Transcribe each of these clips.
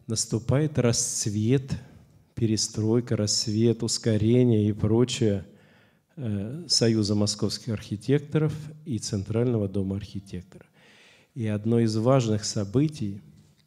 наступает расцвет, перестройка, рассвет, ускорение и прочее Союза московских архитекторов и Центрального дома архитектора. И одно из важных событий,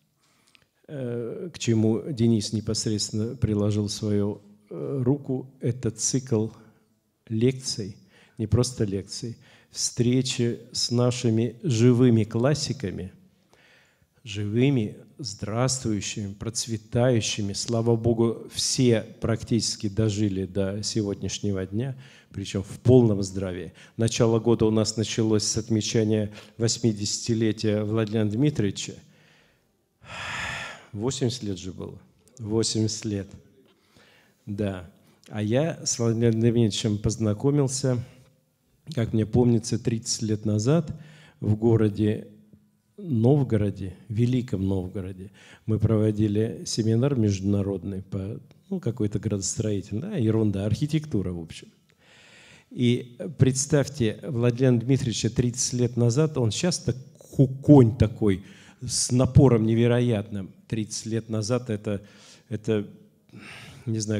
к чему Денис непосредственно приложил свою руку, это цикл лекций, не просто лекций, встречи с нашими живыми классиками, живыми, здравствующими, процветающими. Слава Богу, все практически дожили до сегодняшнего дня, причем в полном здравии. Начало года у нас началось с отмечания 80-летия Владимира Дмитриевича. 80 лет же было. 80 лет. Да. А я с Владимиром Дмитриевичем познакомился, как мне помнится, 30 лет назад в городе Новгороде, Великом Новгороде. Мы проводили семинар международный по какой-то градостроительной, да, ерунда, архитектура, в общем. И представьте, Владимира Дмитриевича 30 лет назад, он сейчас конь такой, с напором невероятным. 30 лет назад это не знаю,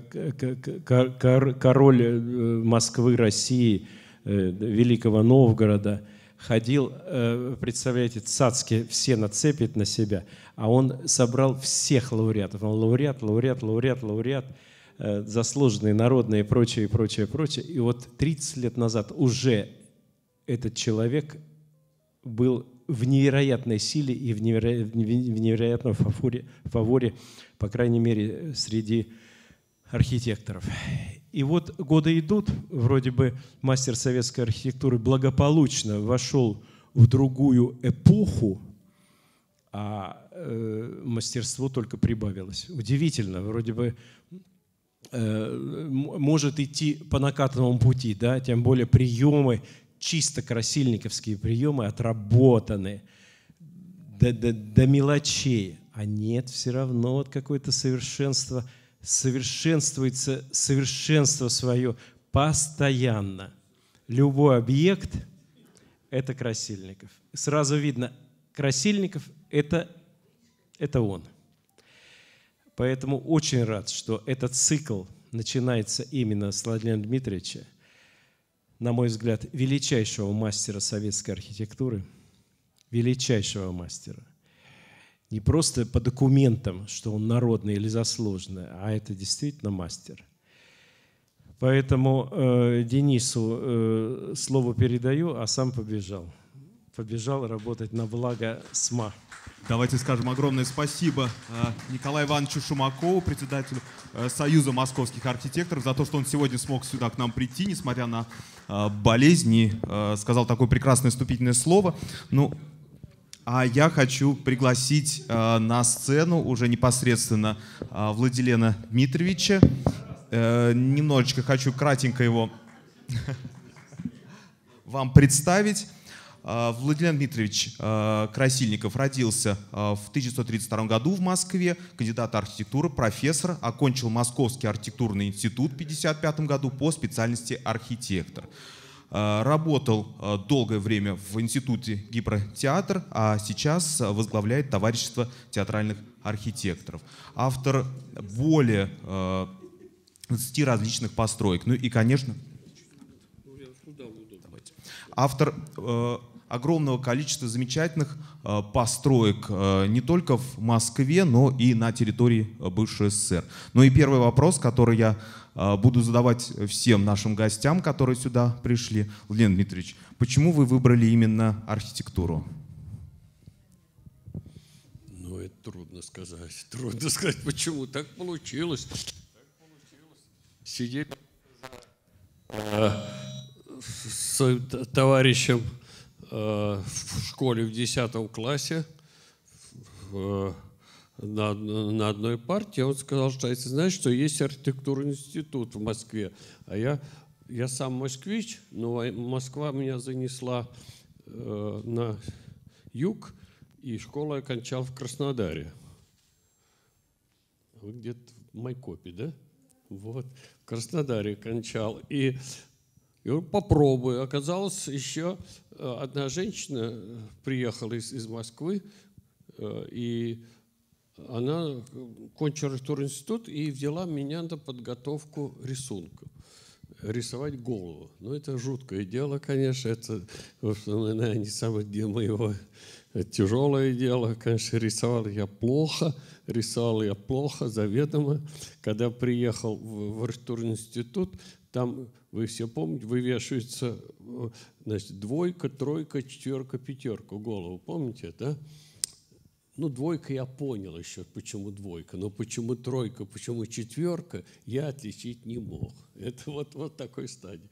король Москвы, России, Великого Новгорода ходил, представляете, цацки все нацепит на себя, а он собрал всех лауреатов. Он лауреат, заслуженные, народные и прочее. И вот 30 лет назад уже этот человек был в невероятной силе и в невероятном фаворе, по крайней мере, среди архитекторов. И вот годы идут, вроде бы мастер советской архитектуры благополучно вошел в другую эпоху, а мастерство только прибавилось. Удивительно, вроде бы может идти по накатанному пути, да, тем более приемы, чисто красильниковские приемы отработаны до мелочей. А нет, все равно вот какое-то совершенство, совершенствуется совершенство свое постоянно. Любой объект – это Красильников. Сразу видно, Красильников – это он. Поэтому очень рад, что этот цикл начинается именно с Владимира Дмитриевича, на мой взгляд, величайшего мастера советской архитектуры, величайшего мастера. Не просто по документам, что он народный или заслуженный, а это действительно мастер. Поэтому Денису слово передаю, а сам побежал. Побежал работать на благо СМА. Давайте скажем огромное спасибо Николаю Ивановичу Шумакову, председателю Союза московских архитекторов, за то, что он сегодня смог сюда к нам прийти, несмотря на болезнь, и сказал такое прекрасное вступительное слово. Ну, а я хочу пригласить на сцену уже непосредственно Владилена Дмитриевича. Немножечко хочу кратенько его вам представить. Владимир Дмитриевич Красильников родился в 1932 году в Москве, кандидат архитектуры, профессор, окончил Московский архитектурный институт в 1955 году по специальности архитектор. Работал долгое время в институте Гипротеатр, а сейчас возглавляет товарищество театральных архитекторов. Автор более 20 различных построек. Ну и, конечно, автор огромного количества замечательных построек не только в Москве, но и на территории бывшей СССР. Ну и первый вопрос, который я буду задавать всем нашим гостям, которые сюда пришли. Владимир Дмитриевич, почему вы выбрали именно архитектуру? Ну, это трудно сказать. Трудно сказать, почему. Так получилось. Сидеть с товарищем в школе в 10 классе на одной партии. Он сказал, что ты знаешь, что есть архитектурный институт в Москве. А я сам москвич, но Москва меня занесла на юг, и школу я окончал в Краснодаре. Вы где-то в Майкопе, да? Вот, в Краснодаре кончал. И попробую. Оказалось, еще одна женщина приехала из Москвы, и она кончила архитектурный институт и взяла меня на подготовку рисунку. Рисовать голову. Ну, это жуткое дело, конечно. Это не самое моего тяжелое дело. Конечно, рисовал я плохо, заведомо. Когда приехал в архитектурный институт, там, вы все помните, вывешивается, значит, 2, 3, 4, 5 голову. Помните, да? Ну, 2 я понял еще, почему 2, но почему 3, почему 4, я отличить не мог. Это вот такой стадии.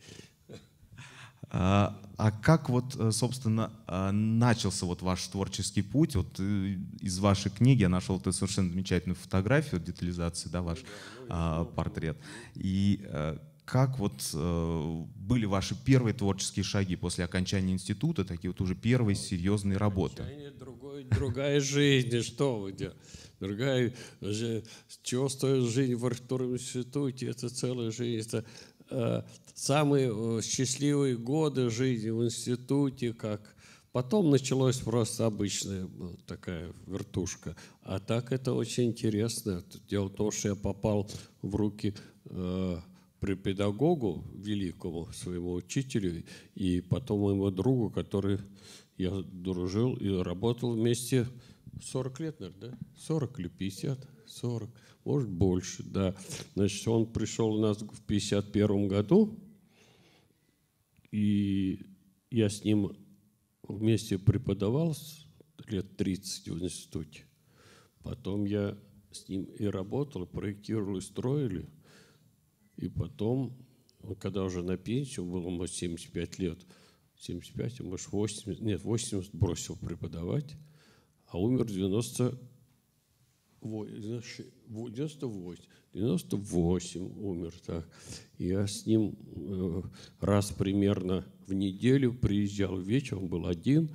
А как вот, собственно, начался вот ваш творческий путь? Вот из вашей книги я нашел эту совершенно замечательную фотографию, детализации, да, ваш портрет. И как вот были ваши первые творческие шаги после окончания института, такие вот уже первые серьезные работы? Другая жизнь, что вы делаете? Другая же, чего стоит жизнь в архитектурном институте, это целая жизнь. Это самые счастливые годы жизни в институте, как потом началось просто обычная такая вертушка. А так это очень интересно. Дело в том, что я попал в руки педагогу великому, своему учителю, и потом моему другу, который я дружил и работал вместе 40 лет, наверное, да? 40 или 50? 40, может, больше, да. Значит, он пришел у нас в 51 году, и я с ним вместе преподавал лет 30 в институте. Потом я с ним и работал, проектировал, и строили. И потом, когда уже на пенсию, было ему 75 лет, 75, а может 80, нет, 80 бросил преподавать, а умер в 98 умер, так. Я с ним раз примерно в неделю приезжал вечером, был один,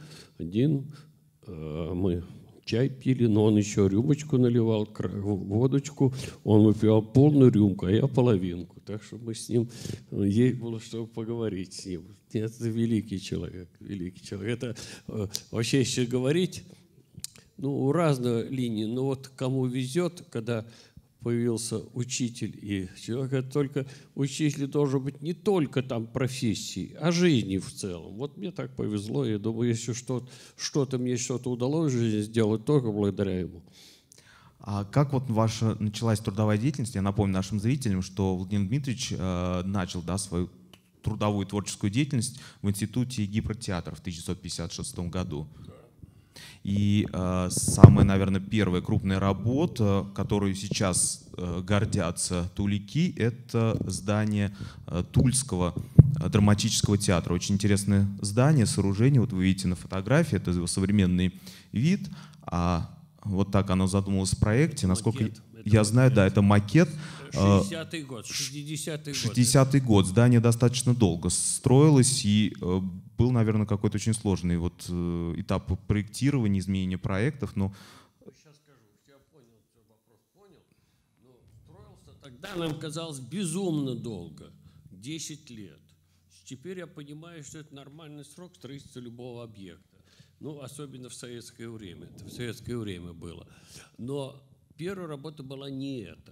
мы чай пили, но он еще рюмочку наливал, водочку, он выпивал полную рюмку, а я половинку. Так что мы с ним, ей было что поговорить с ним. Это великий человек, великий человек. Это вообще, если говорить, ну, разные линии, но вот кому везет, когда появился учитель и человек, это только учитель должен быть не только там профессией, а жизни в целом. Вот мне так повезло, я думаю, если мне что-то удалось в жизни сделать, только благодаря ему. А как вот ваша началась трудовая деятельность? Я напомню нашим зрителям, что Владимир Дмитриевич начал, да, свою трудовую творческую деятельность в Институте гипротеатра в 1956 году. И самая, наверное, первая крупная работа, которую сейчас гордятся тулики, это здание Тульского драматического театра. Очень интересное здание, сооружение. Вот вы видите на фотографии, это его современный вид. А вот так оно задумалось в проекте. Насколько я знаю, да, это макет. 60-й год, 60-й год. 60-й год. Здание достаточно долго строилось, и был, наверное, какой-то очень сложный вот этап проектирования, изменения проектов. Но... Сейчас скажу, я понял, вопрос понял. Но строился тогда, нам казалось, безумно долго. 10 лет. Теперь я понимаю, что это нормальный срок строительства любого объекта. Ну, особенно в советское время. Это в советское время было. Но первая работа была не эта.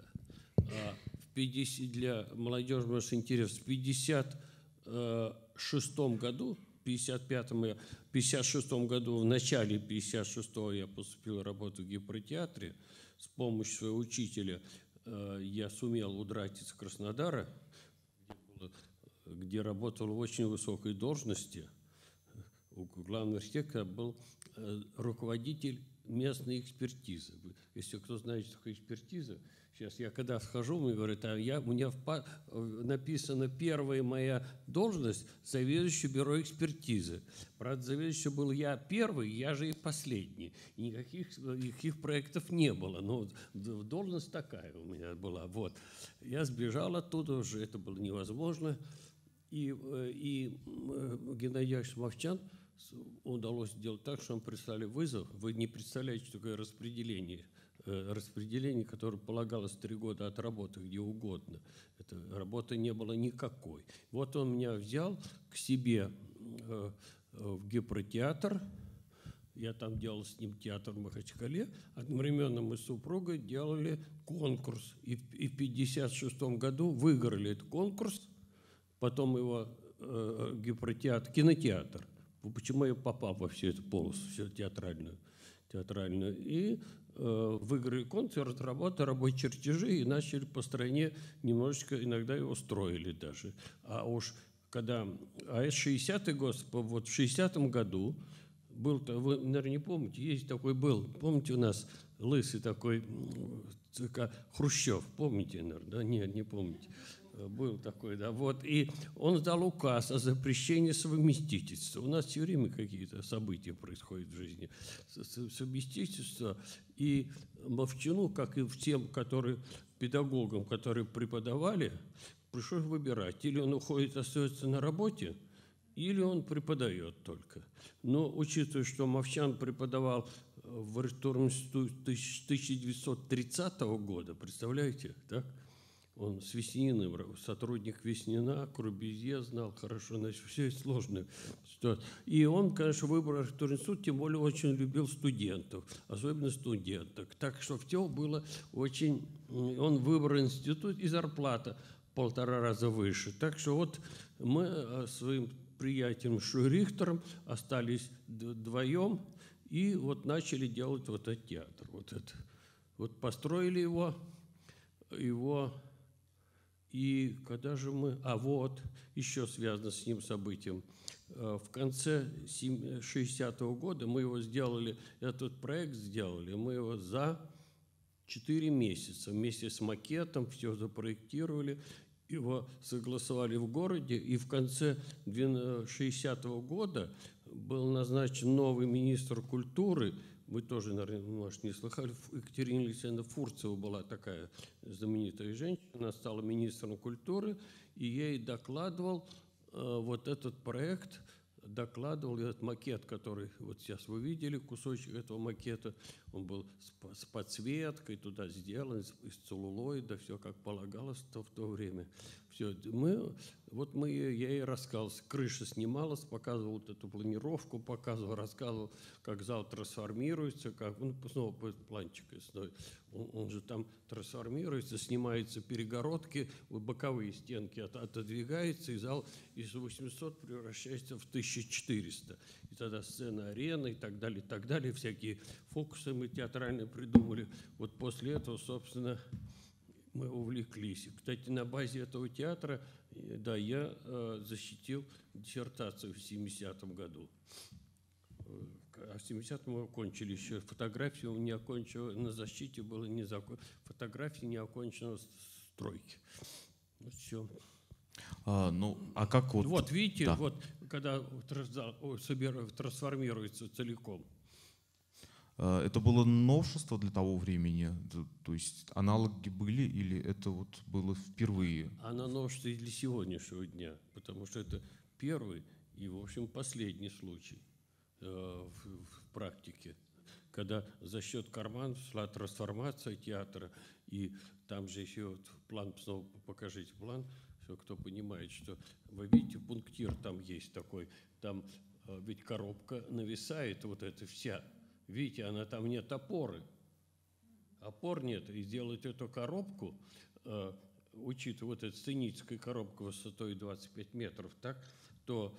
Для молодежи, может, интересно, в 1956 году, в 1956 году, в начале 1956 я поступил работать в гипротеатре. С помощью своего учителя я сумел удрать из Краснодара, где работал в очень высокой должности. У главного архитектора был руководитель местной экспертизы. Если кто знает, что такое экспертиза, сейчас я когда схожу, мне говорят, у меня написана первая моя должность заведующий бюро экспертизы. Правда, заведующий был я первый, я же и последний. И никаких проектов не было. Но должность такая у меня была. Вот. Я сбежал оттуда уже, это было невозможно. И Геннадий Мовчан удалось сделать так, что нам прислали вызов. Вы не представляете, что такое распределение. Распределение, которое полагалось 3 года от работы где угодно. Это работы не было никакой. Вот он меня взял к себе в гипротеатр. я там делал с ним театр в Махачкале, одновременно мы с супругой делали конкурс. И в 1956 году выиграли этот конкурс, потом его кинотеатр. Почему я попал во всю эту полосу, всю театральную. И выиграли конкурс, разработали рабочие чертежи и начали по стране немножечко, иногда его строили даже. А уж когда, 60-й год, вот в 60-м году был, вы, наверное, не помните, есть такой был, помните, у нас лысый такой Хрущев, помните, наверное, да? Нет, не помните. Был такой, да, вот, и он дал указ о запрещении совместительства. У нас все время какие-то события происходят в жизни. Совместительство. И Мовчану, как и всем педагогам, которые преподавали, пришлось выбирать. Или он уходит, остается на работе, или он преподает только. Но учитывая, что Мовчан преподавал в архитектурном институте 1930 года, представляете, так? Он с Весниным, сотрудник Веснина, Крубизье знал хорошо, значит, все это сложно. И он, конечно, выбрал архитектурный институт, тем более очень любил студентов, особенно студенток. Так что в ТЕО было очень... Он выбрал институт, и зарплата 1,5 раза выше. Так что вот мы своим приятелем Шурихтером остались вдвоем и вот начали делать вот этот театр. Вот построили его. И когда же мы... вот, еще связано с ним событием. В конце 60-го года мы его сделали, этот проект сделали, мы его за 4 месяца вместе с макетом все запроектировали, его согласовали в городе, и в конце 60-го года был назначен новый министр культуры. Вы тоже, наверное, может, не слыхали, Екатерина Алексеевна Фурцева была такая знаменитая женщина, она стала министром культуры, и ей докладывал вот этот проект, докладывал этот макет, который вот сейчас вы видели, кусочек этого макета, он был с подсветкой туда сделан, из целлулоида, все как полагалось в то время. Все, я ей рассказывал, крыша снималась, показывал вот эту планировку, рассказывал, как зал трансформируется, снова планчик, он же там трансформируется, снимаются перегородки, боковые стенки отодвигаются, и зал из 800 превращается в 1400. И тогда сцена арены и так далее, всякие фокусы мы театральные придумали. Вот после этого, собственно, мы увлеклись. Кстати, на базе этого театра, да, я защитил диссертацию в 70-м году. А в 70-м мы окончили еще. Фотографию не окончила, на защите было не закончено. Фотографии не окончено стройки. Вот все. Как вот... Вот, видите, да. вот, когда трансформируется целиком. Это было новшество для того времени? То есть аналоги были или это вот было впервые? Оно новшество и для сегодняшнего дня, потому что это первый и, в общем, последний случай в практике, когда за счет карманов шла трансформация театра, и там же еще вот план, снова покажите план, кто понимает, что вы видите, пунктир там есть такой, там ведь коробка нависает вот эта вся. Видите, она там нет опоры. Опор нет. И сделать эту коробку, учитывая вот эту сценическую коробку высотой 25 метров, так, то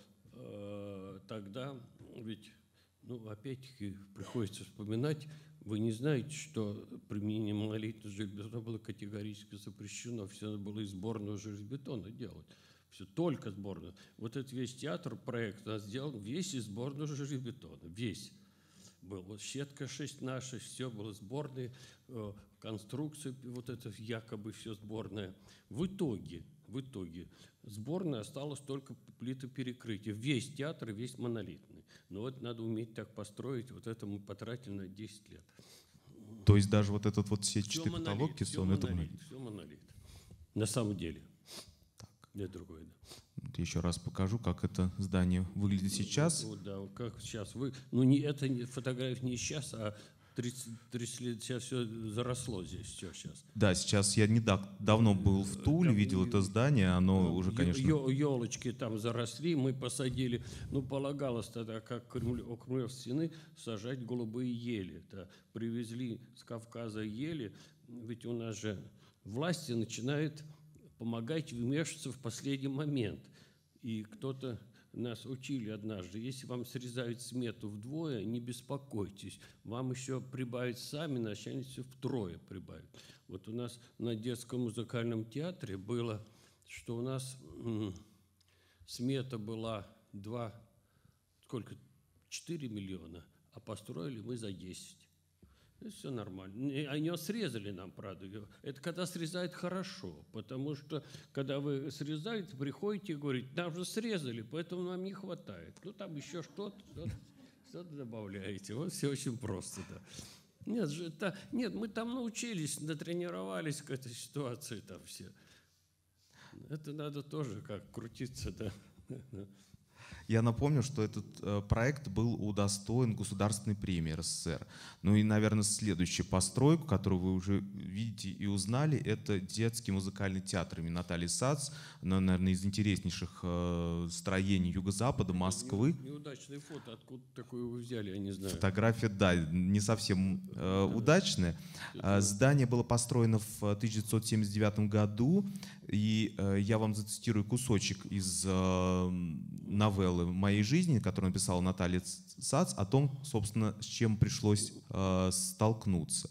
тогда ведь, опять-таки, приходится вспоминать, вы не знаете, что применение монолитного железобетона было категорически запрещено. Все было из сборного железобетона делать. Все только сборного. Вот этот весь театр, проект у нас сделан весь из сборного железобетона. Весь. Был. Вот щетка 6 наша, все было сборное, конструкция, вот это якобы все сборное. В итоге сборная осталась только плита перекрытия. Весь театр, весь монолитный. Но вот надо уметь так построить, вот это мы потратили на 10 лет. То есть даже вот этот вот сетчатый потолок кессон, это монолит? Все монолит. На самом деле. Так. Нет другой, да. Еще раз покажу, как это здание выглядит сейчас. Да, как сейчас. Это фотография не сейчас, а 30 лет, сейчас все заросло здесь, все сейчас. Да, сейчас я давно был в Туле, видел это здание, оно уже, конечно... Елочки там заросли, мы посадили, ну, полагалось тогда, как у Кремлев стены, сажать голубые ели. Да. Привезли с Кавказа ели, ведь у нас же власти начинают помогать вмешиваться в последний момент. И кто-то... Нас учили однажды, если вам срезают смету вдвое, не беспокойтесь, вам еще прибавить сами, начальницы втрое прибавить. Вот у нас на детском музыкальном театре было, что у нас смета была 4 миллиона, а построили мы за 10. И все нормально. Они срезали нам, правда. Это когда срезают хорошо, потому что, когда вы срезаете, приходите и говорите, нам же срезали, поэтому нам не хватает. Ну, там еще что-то добавляете. Вот все очень просто, да. Нет, мы там научились, натренировались к этой ситуации там все. Это надо тоже как крутиться, да. Я напомню, что этот проект был удостоен Государственной премии РСФСР. Ну и, наверное, следующая постройка, которую вы уже видите и узнали, это детский музыкальный театр имени Натальи Сац, наверное, из интереснейших строений Юго-Запада, Москвы. Неудачное фото, откуда такое вы взяли, я не знаю. Фотография, да, не совсем удачная. Здание было построено в 1979 году, и я вам зацитирую кусочек из новеллы «Моей жизни», которую написала Наталья Сац, о том, собственно, с чем пришлось столкнуться.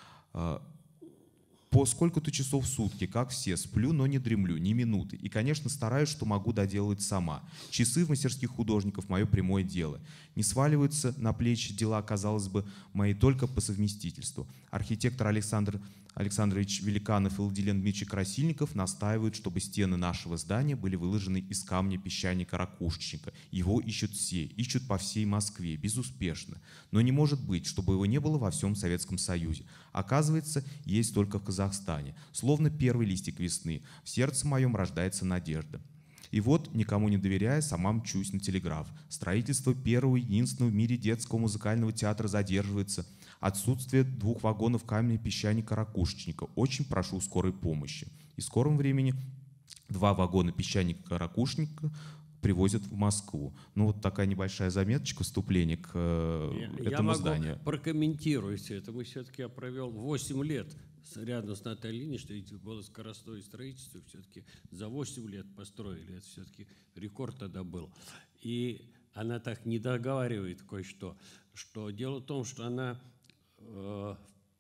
По сколько-то часов в сутки, как все, сплю, но не дремлю, ни минуты. И, конечно, стараюсь, что могу доделать сама. Часы в мастерских художников — мое прямое дело. Не сваливаются на плечи дела, казалось бы, мои только по совместительству. Архитектор Александр Александрович Великанов и Владилен Дмитриевич Красильников настаивают, чтобы стены нашего здания были выложены из камня песчаника-ракушечника. Его ищут все, ищут по всей Москве, безуспешно. Но не может быть, чтобы его не было во всем Советском Союзе. Оказывается, есть только в Казахстане. Словно первый листик весны, в сердце моем рождается надежда. И вот, никому не доверяя, сама мчусь на телеграф. Строительство первого единственного в мире детского музыкального театра задерживается. Отсутствие 2 вагонов камня песчаника-ракушечника. Очень прошу скорой помощи. И в скором времени 2 вагона песчаника-ракушечника привозят в Москву. Ну вот такая небольшая заметочка, вступление к этому зданию. Я могу прокомментировать это. Мы все-таки я провел 8 лет рядом с Натальей Ильиничной, что это было скоростное строительство, все-таки за 8 лет построили. Это все-таки рекорд тогда был. И она так не договаривает кое-что, что дело в том, что она в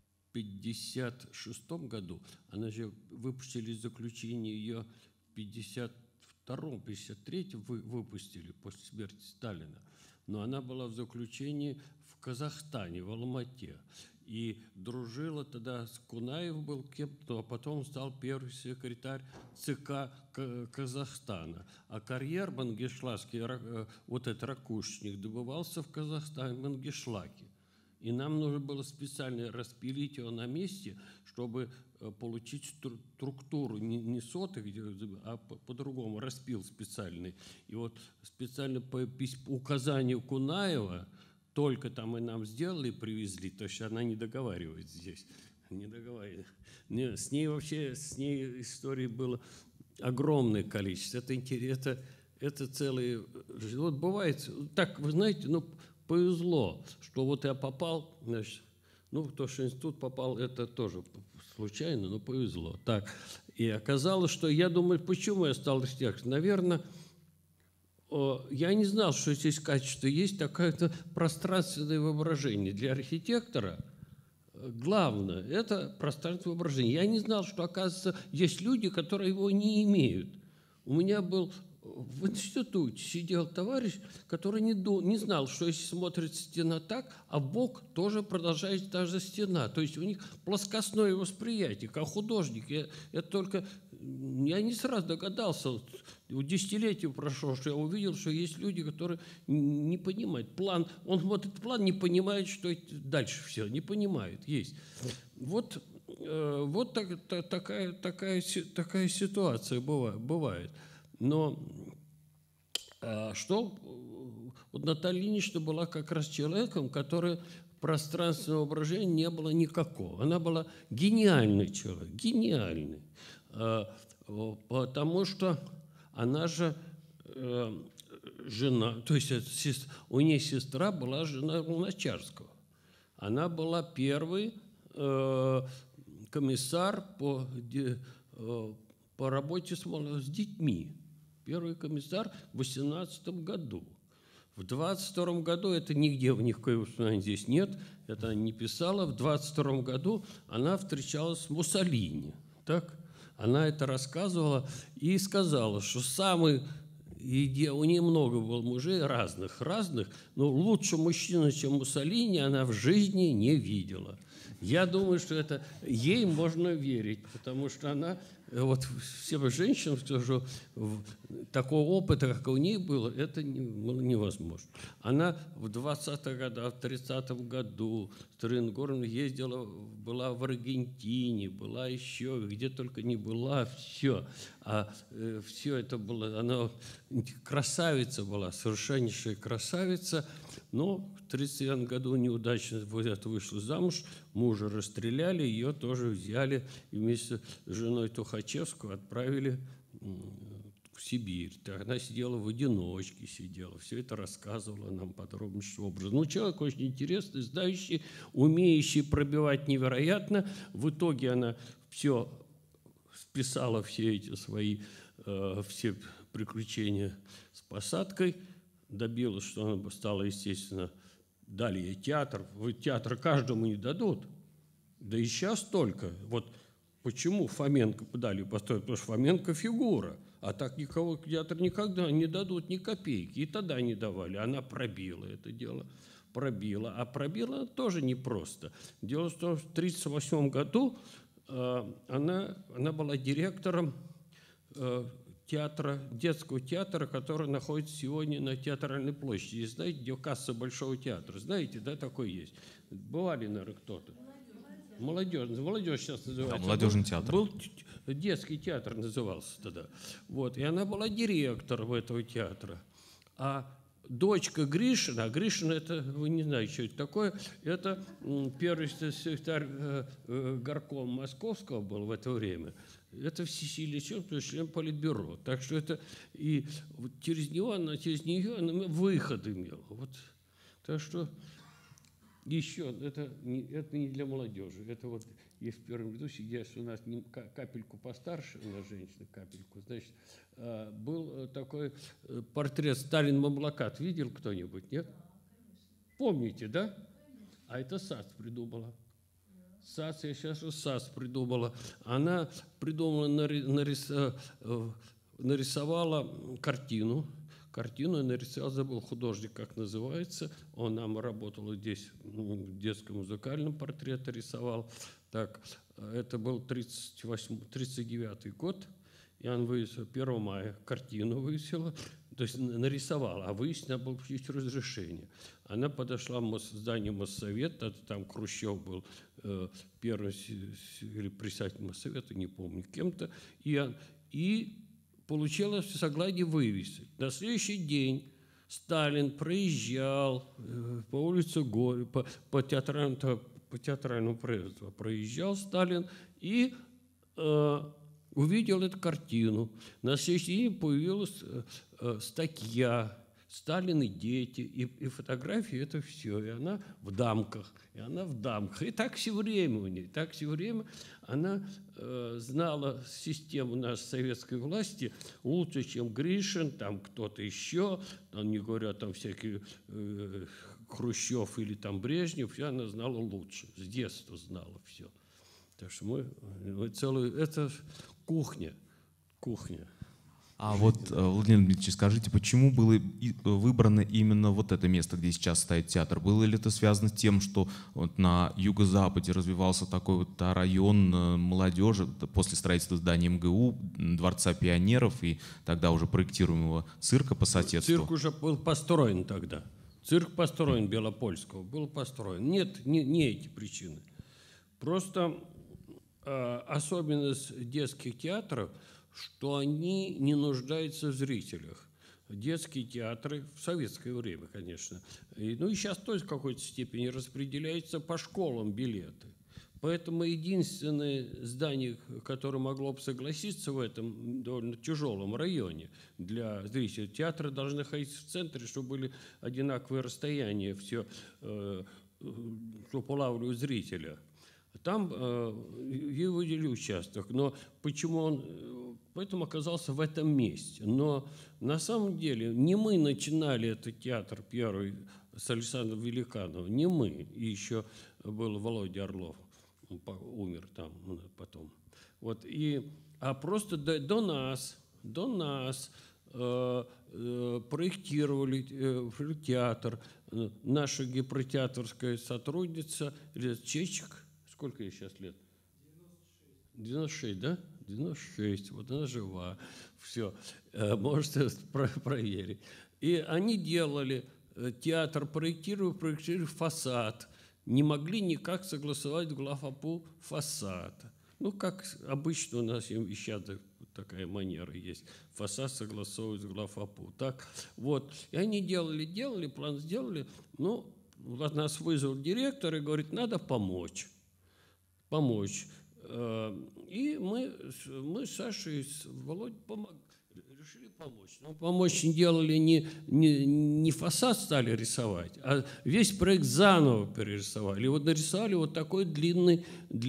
1956 году, она же выпустили заключение ее в 1952-м, 1953-м выпустили после смерти Сталина. Но она была в заключении в Казахстане, в Алмате. И дружила тогда с Кунаев был кем-то, а потом стал первый секретарь ЦК Казахстана. А карьер Мангишлакский, вот этот ракушечник, добывался в Казахстане, в Мангишлаке. И нам нужно было специально распилить его на месте, чтобы получить структуру не сотых, а по-другому, распил специальный. И вот специально по указанию Кунаева только там и нам сделали, привезли, то есть она не договаривает здесь. Не договаривает. С ней вообще, с ней историй было огромное количество. Это интересно, это целые... Вот бывает, так, вы знаете, ну, повезло, что вот я попал, значит, ну, то, что институт попал, это тоже случайно, но повезло. Так, и оказалось, что я думаю, почему я стал архитектором? Наверное, я не знал, что здесь качество есть, такое-то пространственное воображение. Для архитектора главное – это пространственное воображение. Я не знал, что, оказывается, есть люди, которые его не имеют. У меня был... В институте сидел товарищ, который не знал, что если смотрит стена так, а вбок тоже продолжает та же стена. То есть у них плоскостное восприятие, как художник. Я не сразу догадался, десятилетие прошло, что я увидел, что есть люди, которые не понимают. План, он смотрит план, не понимает, что это дальше все, не понимает. Есть. Вот такая ситуация бывает. Но Вот Наталья Ильинична была как раз человеком, который пространственного воображения не было никакого. Она была гениальный человек, гениальный. Потому что она же жена, то есть у нее сестра была жена Луначарского. Она была первый комиссар по работе с детьми. Первый комиссар в 18 году. В 22 году, это нигде в никакой воспоминании здесь нет, это она не писала, в 22 году она встречалась с Муссолини. Так? Она это рассказывала и сказала, что самый... у нее много было мужей разных, но лучше мужчины, чем Муссолини, она в жизни не видела. Я думаю, что это ей можно верить, потому что она, вот всем женщинам скажу, такого опыта, как у них было, это было невозможно. Она в 20-х годах, в 30-м году с Троенгоровной ездила, была в Аргентине, была еще, где только не была, все. Все это было, она красавица была, совершеннейшая красавица, но в 1939 году неудачно вышла замуж, мужа расстреляли, ее тоже взяли и вместе с женой Тухачевскую отправили в Сибирь. Она сидела в одиночке, все это рассказывала нам подробнейшим образом. Ну, человек очень интересный, знающий, умеющий пробивать невероятно. В итоге она все списала, все эти свои все приключения с посадкой, добилась, что она стала, естественно, дали ей театр. Театр каждому не дадут. Да и сейчас только. Вот почему Фоменко дали построить? Потому что Фоменко фигура. А так никого театр никогда не дадут ни копейки. И тогда не давали. Она пробила это дело. Пробила. А пробила тоже непросто. Дело в том, что в 1938 году она была директором театра, детского театра, который находится сегодня на Театральной площади. Знаете, где касса Большого театра? Знаете, да, такой есть. Бывали, наверное, кто-то. Молодежь сейчас называется. Да, молодежный театр. Был детский театр назывался тогда. Вот, и она была директором этого театра. А дочка Гришина, Гришин, это, вы не знаете, что это такое, это первый секретарь горкома Московского был в это время. Это всесильный член Политбюро. Так что это и вот через нее она выход имела. Вот. Так что еще это не для молодежи. Это вот есть в первом ряду сидят у нас капельку постарше, у нас женщина капельку. Значит, был такой портрет Сталин-Мамлакат. Видел кто-нибудь, нет? Помните, да? А это САЦ придумала. САЦ, я сейчас САЦ придумала. Она придумала, нарисовала картину. Картину я нарисовал, забыл художник, как называется. Он нам работал здесь, в детском музыкальном портрете рисовал. Так, это был 39-й год. И он вывесил 1 мая картину вывесила, то есть нарисовала, а выяснила, было получить разрешение. Она подошла в здание Моссовета, там Хрущев был первый или председатель Моссовета, не помню, кем-то, и получила согласие вывесить. На следующий день Сталин проезжал по улице Горького, по театральному производству, проезжал Сталин и увидел эту картину. На следующий день появилась статья «Сталин и дети», и фотографии, это все. И она в дамках. И так все время у нее. Так все время она знала систему нашей советской власти лучше, чем Гришин, там кто-то еще, там, не говоря, там всякие Хрущев или там Брежнев, она знала лучше. С детства знала все. Так что мы целую... Это кухня. А вот, Владимир Дмитриевич, скажите, почему было выбрано именно вот это место, где сейчас стоит театр? Было ли это связано с тем, что вот на юго-западе развивался такой вот район молодежи после строительства здания МГУ, Дворца пионеров и тогда уже проектируемого цирка по соседству? Цирк уже был построен тогда. Цирк построен Белопольского, был построен. Нет, не эти причины. Просто особенность детских театров, что они не нуждаются в зрителях. детские театры в советское время, конечно. Ну и сейчас тоже в какой-то степени распределяются по школам билеты. Поэтому единственное здание, которое могло бы согласиться в этом довольно тяжелом районе для зрителей, театры должны находиться в центре, чтобы были одинаковые расстояния, все, чтобы улавливать зрителя. Там его выделили участок, но почему он поэтому оказался в этом месте. Но на самом деле не мы начинали этот театр первый с Александром Великановым, не мы, и еще был Володя Орлов. Умер там потом. Вот, а просто до нас проектировали театр. Наша гипротеатрская сотрудница Чечек, сколько ей сейчас лет? 96, да? 96, вот она жива. Все, можете проверить. И они делали, театр проектировали фасад. Не могли никак согласовать в главапу фасад. Ну, как обычно у нас еще такая манера есть. Фасад согласовывать с главапу. Так, вот. И они делали, план сделали. Ну, вот нас вызвал директор и говорит, надо помочь. И мы с Сашей, с Володей решили помочь. Но помочь делали не фасад стали рисовать, а весь проект заново перерисовали. И вот нарисовали вот такой длинный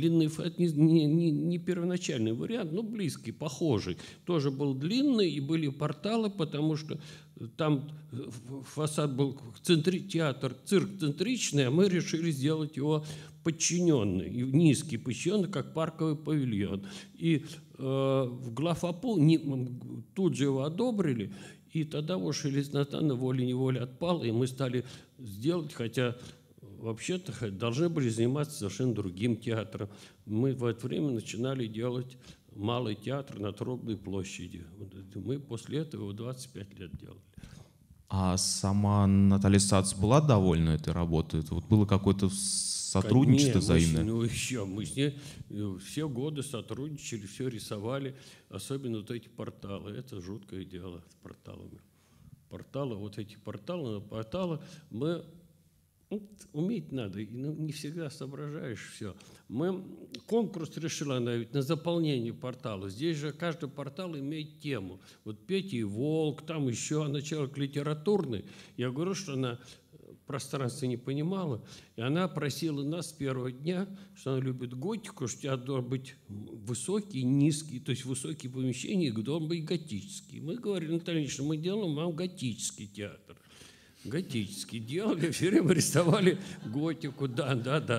не первоначальный вариант, но близкий, похожий. Тоже был длинный, и были порталы, потому что там фасад был театр, цирк центричный, а мы решили сделать его подчиненный, низкий подчиненный, как парковый павильон. И в главапу тут же его одобрили, и тогда уж Железнотана волей-неволей отпала, и мы стали делать, хотя вообще-то должны были заниматься совершенно другим театром. Мы в это время начинали делать малый театр на Трубной площади. Мы после этого 25 лет делали. А сама Наталья Сац была довольна этой работой? Вот было какое-то сотрудничество взаимное? Мы с ней все годы сотрудничали, все рисовали, особенно вот эти порталы. Это жуткое дело с порталами. Эти порталы мы уметь надо, не всегда соображаешь все. Конкурс решила она ведь на заполнение портала. Здесь же каждый портал имеет тему. Вот Петя и Волк, там еще она человек литературный. Я говорю, что она пространство не понимала, и она просила нас с первого дня, что она любит готику, что у тебя должен быть высокий, низкий, то есть высокие помещения должен быть готический. Мы говорили, Наталья Ильинична, мы делаем вам готический театр. Готический делали, все время рисовали готику, да,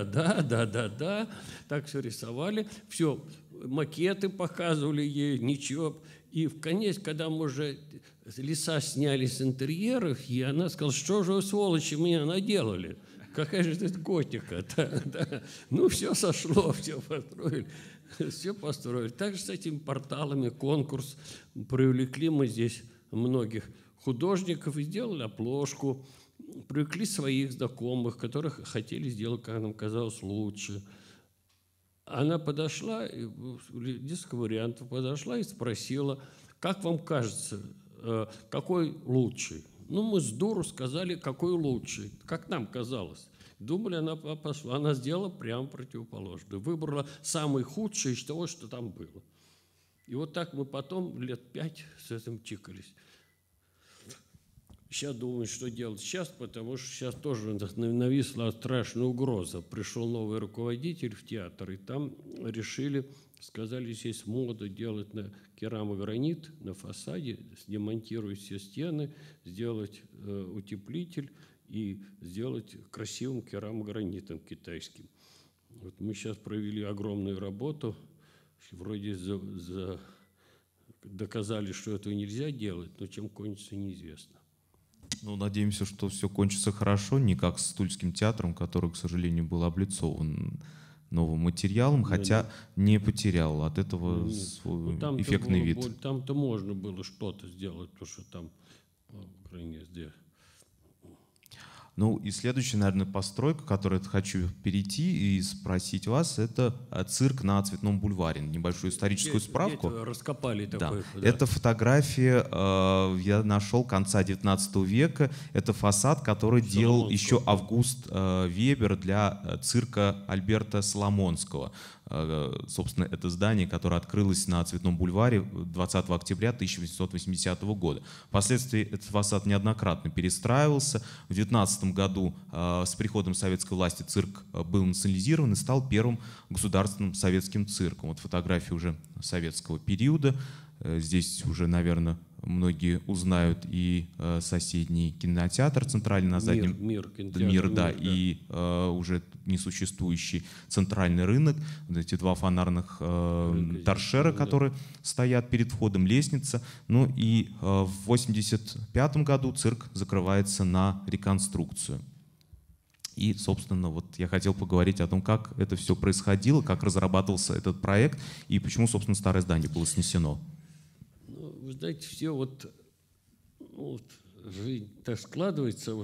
так все рисовали, все, макеты показывали ей, ничего. И в конец, когда мы уже леса сняли с интерьеров, и она сказала, что же вы, сволочи, меня наделали? Какая же это готика? Да. Ну, все сошло, все построили. Так же с этими порталами конкурс привлекли мы здесь многих художников и сделали обложку, привлекли своих знакомых, которых хотели сделать, как нам казалось, лучше. Она подошла, несколько вариантов, подошла и спросила, как вам кажется, какой лучший? Ну, мы с дуру сказали, какой лучший, как нам казалось. Думали, она пошла, она сделала прямо противоположное. Выбрала самый худший из того, что там было. И вот так мы потом лет 5 с этим чикались. Сейчас думаю, что делать сейчас, потому что сейчас тоже нависла страшная угроза. Пришел новый руководитель в театр, и там решили, сказали, здесь мода делать на керамогранит на фасаде, демонтировать все стены, сделать утеплитель и сделать красивым керамогранитом китайским. Вот мы сейчас провели огромную работу, вроде доказали, что этого нельзя делать, но чем кончится, неизвестно. Ну, надеемся, что все кончится хорошо, не как с Тульским театром, который, к сожалению, был облицован новым материалом, хотя не потерял от этого свой эффектный вид. Там-то можно было что-то сделать, потому что там границ где. Ну и следующая, наверное, постройка, к которой я хочу перейти и спросить вас, это цирк на Цветном бульваре. Небольшую историческую справку. Где раскопали Да. такой. Да. Это фотография, я нашел конца 19 века. Это фасад, который делал еще Август Вебер для цирка Альберта Соломонского. Собственно, это здание, которое открылось на Цветном бульваре 20 октября 1880 года. Впоследствии этот фасад неоднократно перестраивался. В 19 году с приходом советской власти цирк был национализирован и стал первым государственным советским цирком. Вот фотографии уже советского периода. Здесь уже, наверное, многие узнают и соседний кинотеатр центральный на заднем... Мир, да, и уже несуществующий центральный рынок. Вот эти два фонарных торшера, которые стоят перед входом, лестница. Ну и в 1985 году цирк закрывается на реконструкцию. И, собственно, вот я хотел поговорить о том, как это все происходило, как разрабатывался этот проект и почему, собственно, старое здание было снесено. Вы знаете, все вот жизнь так складывается,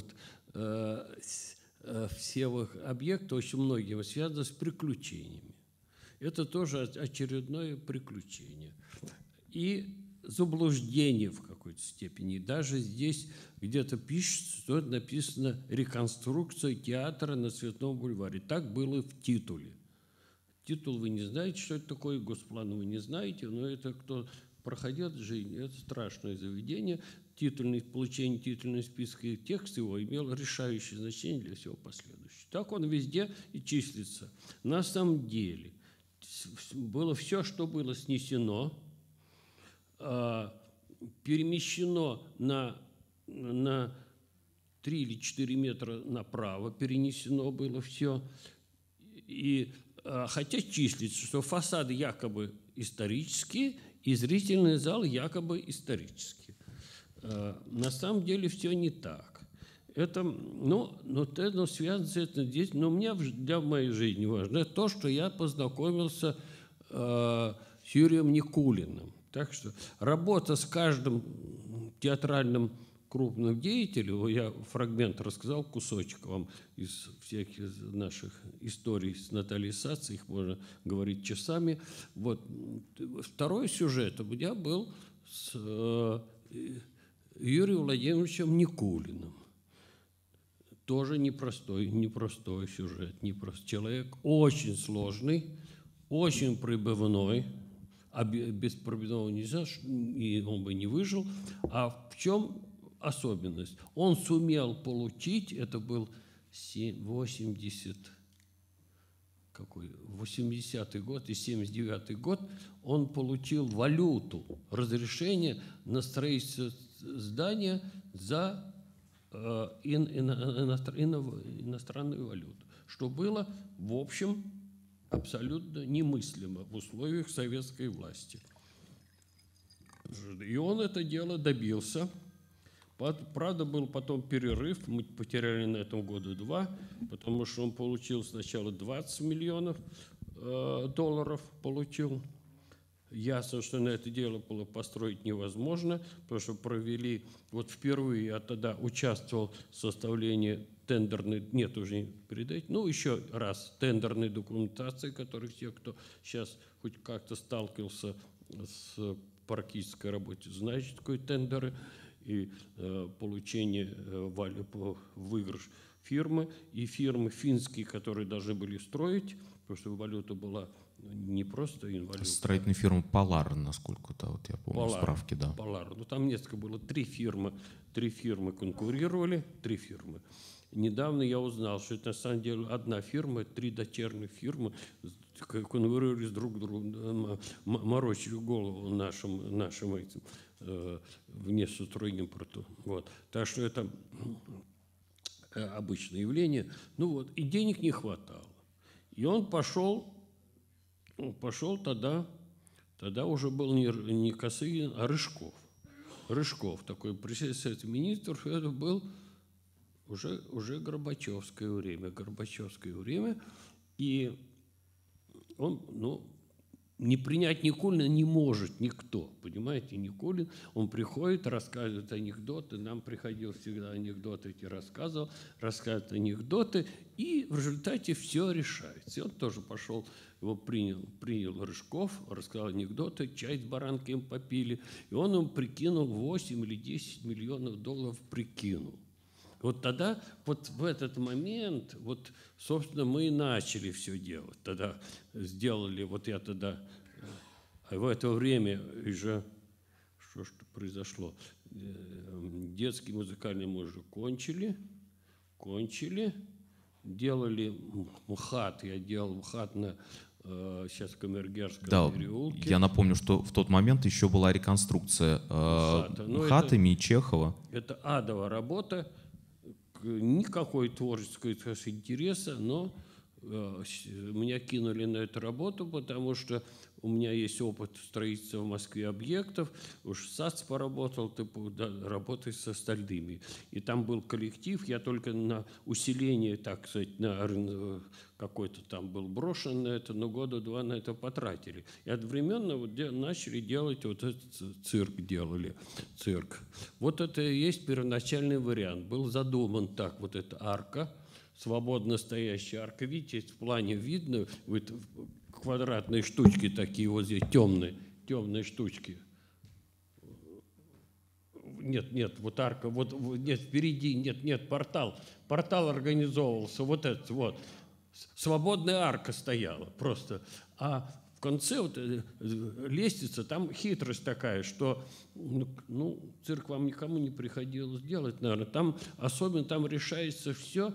все объекты, очень многие связаны с приключениями. Это тоже очередное приключение. И заблуждение в какой-то степени. Даже здесь где-то пишет, что написано «Реконструкция театра на Цветном бульваре». Так было в титуле. Титул вы не знаете, что это такое, госплан вы не знаете, но это кто проходил жизнь, это страшное заведение. Получение титульного списка и текст его имел решающее значение для всего последующего. Так он везде и числится. На самом деле было все, что было снесено, перемещено на 3 или 4 метра направо, перенесено было все. И хотя числится, что фасады якобы исторические, и зрительный зал якобы исторический. На самом деле все не так. Это, это связано с этим здесь. Но для моей жизни важно то, что я познакомился с Юрием Никулиным. Так что работа с каждым театральным крупным деятелем, я фрагмент рассказал, кусочек вам из всех наших историй с Натальей Сац, их можно говорить часами. Вот. Второй сюжет у меня был с Юрием Владимировичем Никулиным. Тоже непростой сюжет, непростой человек, очень сложный, очень прибывной, а без пробивного нельзя, и он бы не выжил. А в чем особенность? Он сумел получить, это был 80-й год и 79-й год, он получил валюту, разрешение на строительство здания за иностранную валюту, что было, в общем, абсолютно немыслимо в условиях советской власти. И он это дело добился. Правда, был потом перерыв, мы потеряли на этом года 2, потому что он получил сначала 20 миллионов долларов, получил. Ясно, что на это дело было построить невозможно, потому что провели, вот впервые я тогда участвовал в составлении тендерной, нет уже не передать, еще раз, тендерной документации, которых те, кто сейчас хоть как-то сталкивался с практической работой, знают, что такое тендеры, и получение выигрыш фирмы, и фирмы финские, которые должны были строить, потому что валюта была не просто инвалюта. Строительная фирма «Полар», насколько-то, вот я помню, справки, да. «Полар». Там несколько было, три фирмы конкурировали, 3 фирмы. Недавно я узнал, что это на самом деле одна фирма, 3 дочерних фирмы конкурировали друг другу, морочили голову нашим этим в несотрудничном порту. Вот. Так что это обычное явление. И денег не хватало. И он пошел тогда уже был не Косыгин, а Рыжков. Рыжков, такой председатель министров, это был уже Горбачевское время. И он, не принять Никулина не может никто, понимаете, Никулин, он приходит, рассказывает анекдоты, нам приходил всегда анекдоты эти рассказывал, рассказывает анекдоты, и в результате все решается. И он тоже пошел, его принял Рыжков, рассказал анекдоты, чай с баранками попили, и он ему прикинул 8 или 10 миллионов долларов прикинул. Вот тогда, вот в этот момент, вот, собственно, мы и начали все делать. Тогда сделали, вот я тогда, а в это время уже, что произошло, детский музыкальный мы уже кончили, делали МХАТ, я делал МХАТ на сейчас Камергерском переулке. Я напомню, что в тот момент еще была реконструкция МХАТа имени Чехова. Это адовая работа. Никакой творческого интереса, но меня кинули на эту работу, потому что у меня есть опыт строительства в Москве объектов. Уж в САЦ поработал, ты работаешь с остальными. И там был коллектив, я только на усиление, так сказать, на какой-то там был брошен на это, но года два на это потратили. И одновременно вот начали делать вот этот цирк. Вот это и есть первоначальный вариант. Был задуман так, вот эта арка, свободно стоящая арка. Видите, в плане видно, вот квадратные штучки такие вот здесь, темные штучки. Нет, вот арка, нет, впереди, нет, портал организовывался, вот этот вот. Свободная арка стояла просто. А в конце вот лестница, там хитрость такая, что цирк вам никому не приходилось делать, наверное. Там особенно там решается все,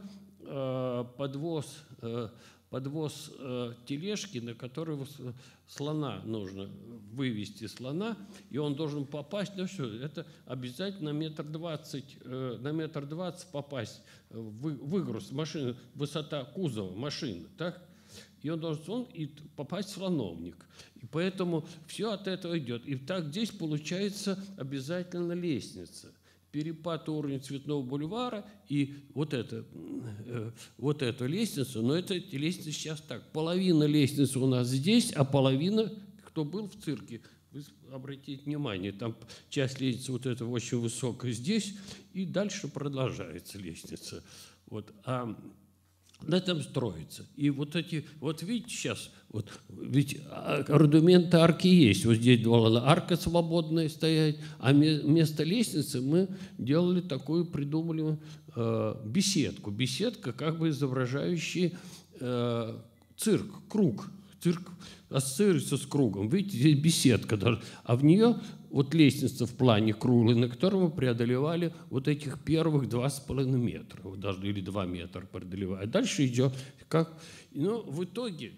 подвоз тележки, на которую слона нужно вывести слона, и он должен попасть на все. Это обязательно на метр двадцать попасть выгруз машины, высота кузова машины, так? И он должен попасть в слоновник. И поэтому все от этого идет. И так здесь получается обязательно лестница. Перепад уровня Цветного бульвара и вот эту лестницу, но эта лестница сейчас так. Половина лестницы у нас здесь, а половина, кто был в цирке, вы обратите внимание, там часть лестницы вот эта очень высокая здесь, и дальше продолжается лестница. Вот, а на этом строится. И вот видите сейчас, ведь рудименты арки есть. Вот здесь была арка свободная стоять, а вместо лестницы мы делали придумали беседку. Беседка, как бы изображающая цирк, круг. Цирк ассоциируется с кругом. Видите, здесь беседка, а в нее вот лестница в плане круглой, на которой мы преодолевали вот этих первых 2,5 метра, или 2 метра преодолевая. Дальше идет как... Но в итоге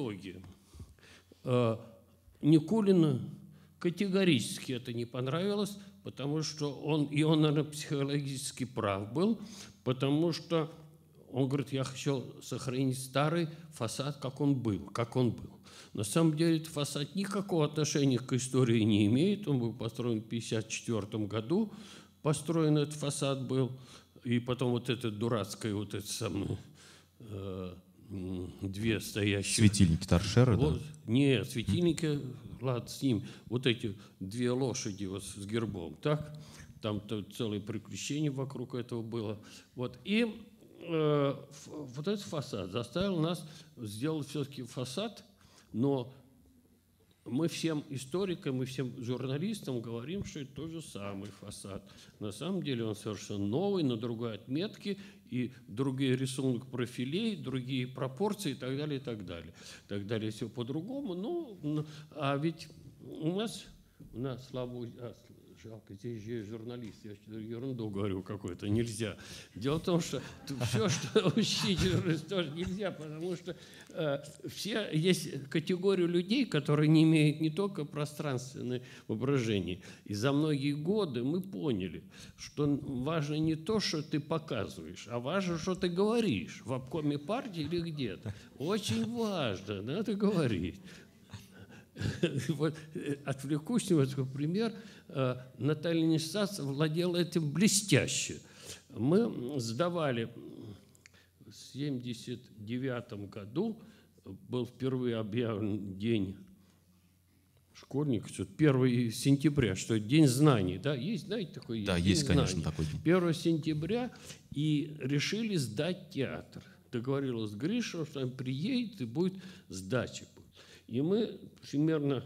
Никулину категорически это не понравилось, потому что он, наверное, психологически прав был, потому что он говорит, я хочу сохранить старый фасад, как он был. На самом деле этот фасад никакого отношения к истории не имеет. Он был построен в 1954 году. Построен этот фасад был. И потом вот это дурацкое, вот это самое, две стоящие... Светильники торшеры, вот, да? Нет, светильники, ладно, с ним. Вот эти две лошади вот с гербом, так? Там целое приключение вокруг этого было. Вот. И вот этот фасад заставил нас сделать все-таки фасад, но мы всем историкам и всем журналистам говорим, что это тот же самый фасад. На самом деле он совершенно новый, на другой отметке, и другие рисунок профилей, другие пропорции и так далее, и так далее. Так далее, все по-другому. А ведь у нас слава богу, жалко, здесь же есть журналист, я ерунду говорю какую-то, нельзя. Дело в том, что все, что учить журналист, тоже нельзя, потому что все есть категория людей, которые не имеют не только пространственное воображение. И за многие годы мы поняли, что важно не то, что ты показываешь, а важно, что ты говоришь в обкоме партии или где-то. Очень важно, надо говорить. Вот, отвлекусь на этот пример. Наталья Несац владела этим блестяще. Мы сдавали в 1979 году, был впервые объявлен день школьник, что 1 сентября, что День знаний, да, есть, знаете, такой Да, День есть, конечно, знаний. такой день. 1 сентября, и решили сдать театр. Договорилась с Гришей, что он приедет и будет сдача. И мы примерно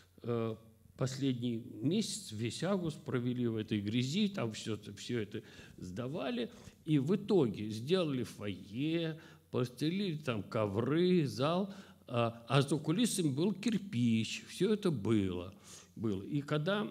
последний месяц, весь август провели в этой грязи, там все это сдавали, и в итоге сделали фойе, постелили там ковры, зал, а за кулисами был кирпич, все это было. И когда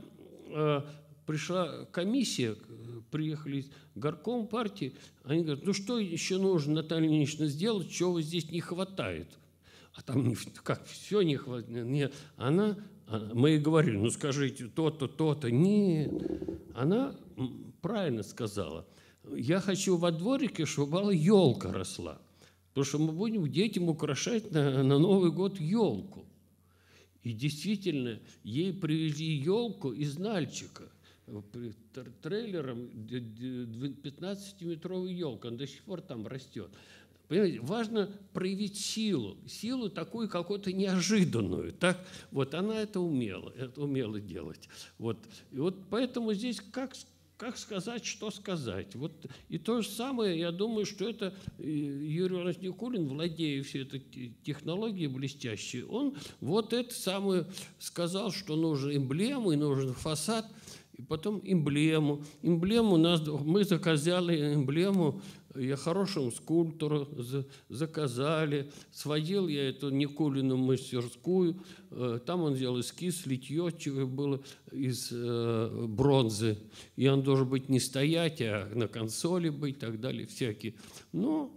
пришла комиссия, приехали горком партии, они говорят, ну что еще нужно, Наталья Ильинична, сделать, чего здесь не хватает? А там как, все не хватает. Нет, мы ей говорили, ну скажите то-то, то-то. Нет, она правильно сказала. Я хочу во дворике, чтобы была елка росла. Потому что мы будем детям украшать на Новый год елку. И действительно, ей привезли елку из Нальчика. Трейлером 15-метровая елка, она до сих пор там растет. Понимаете, важно проявить силу такую какую-то неожиданную. Так, вот она это умела делать. Вот. И вот поэтому здесь как сказать, что сказать. Вот. И то же самое, я думаю, что это Юрий Иванович Никулин, владея всей этой технологией блестящей, он вот это самое сказал, что нужна эмблема и нужен фасад. И потом эмблему. Мы заказали эмблему, я хорошему скульптору заказали. Сводил я эту Никулину мастерскую. Там он делал эскиз, литье было из бронзы. И он должен быть не стоять, а на консоли быть и так далее, всякие. Но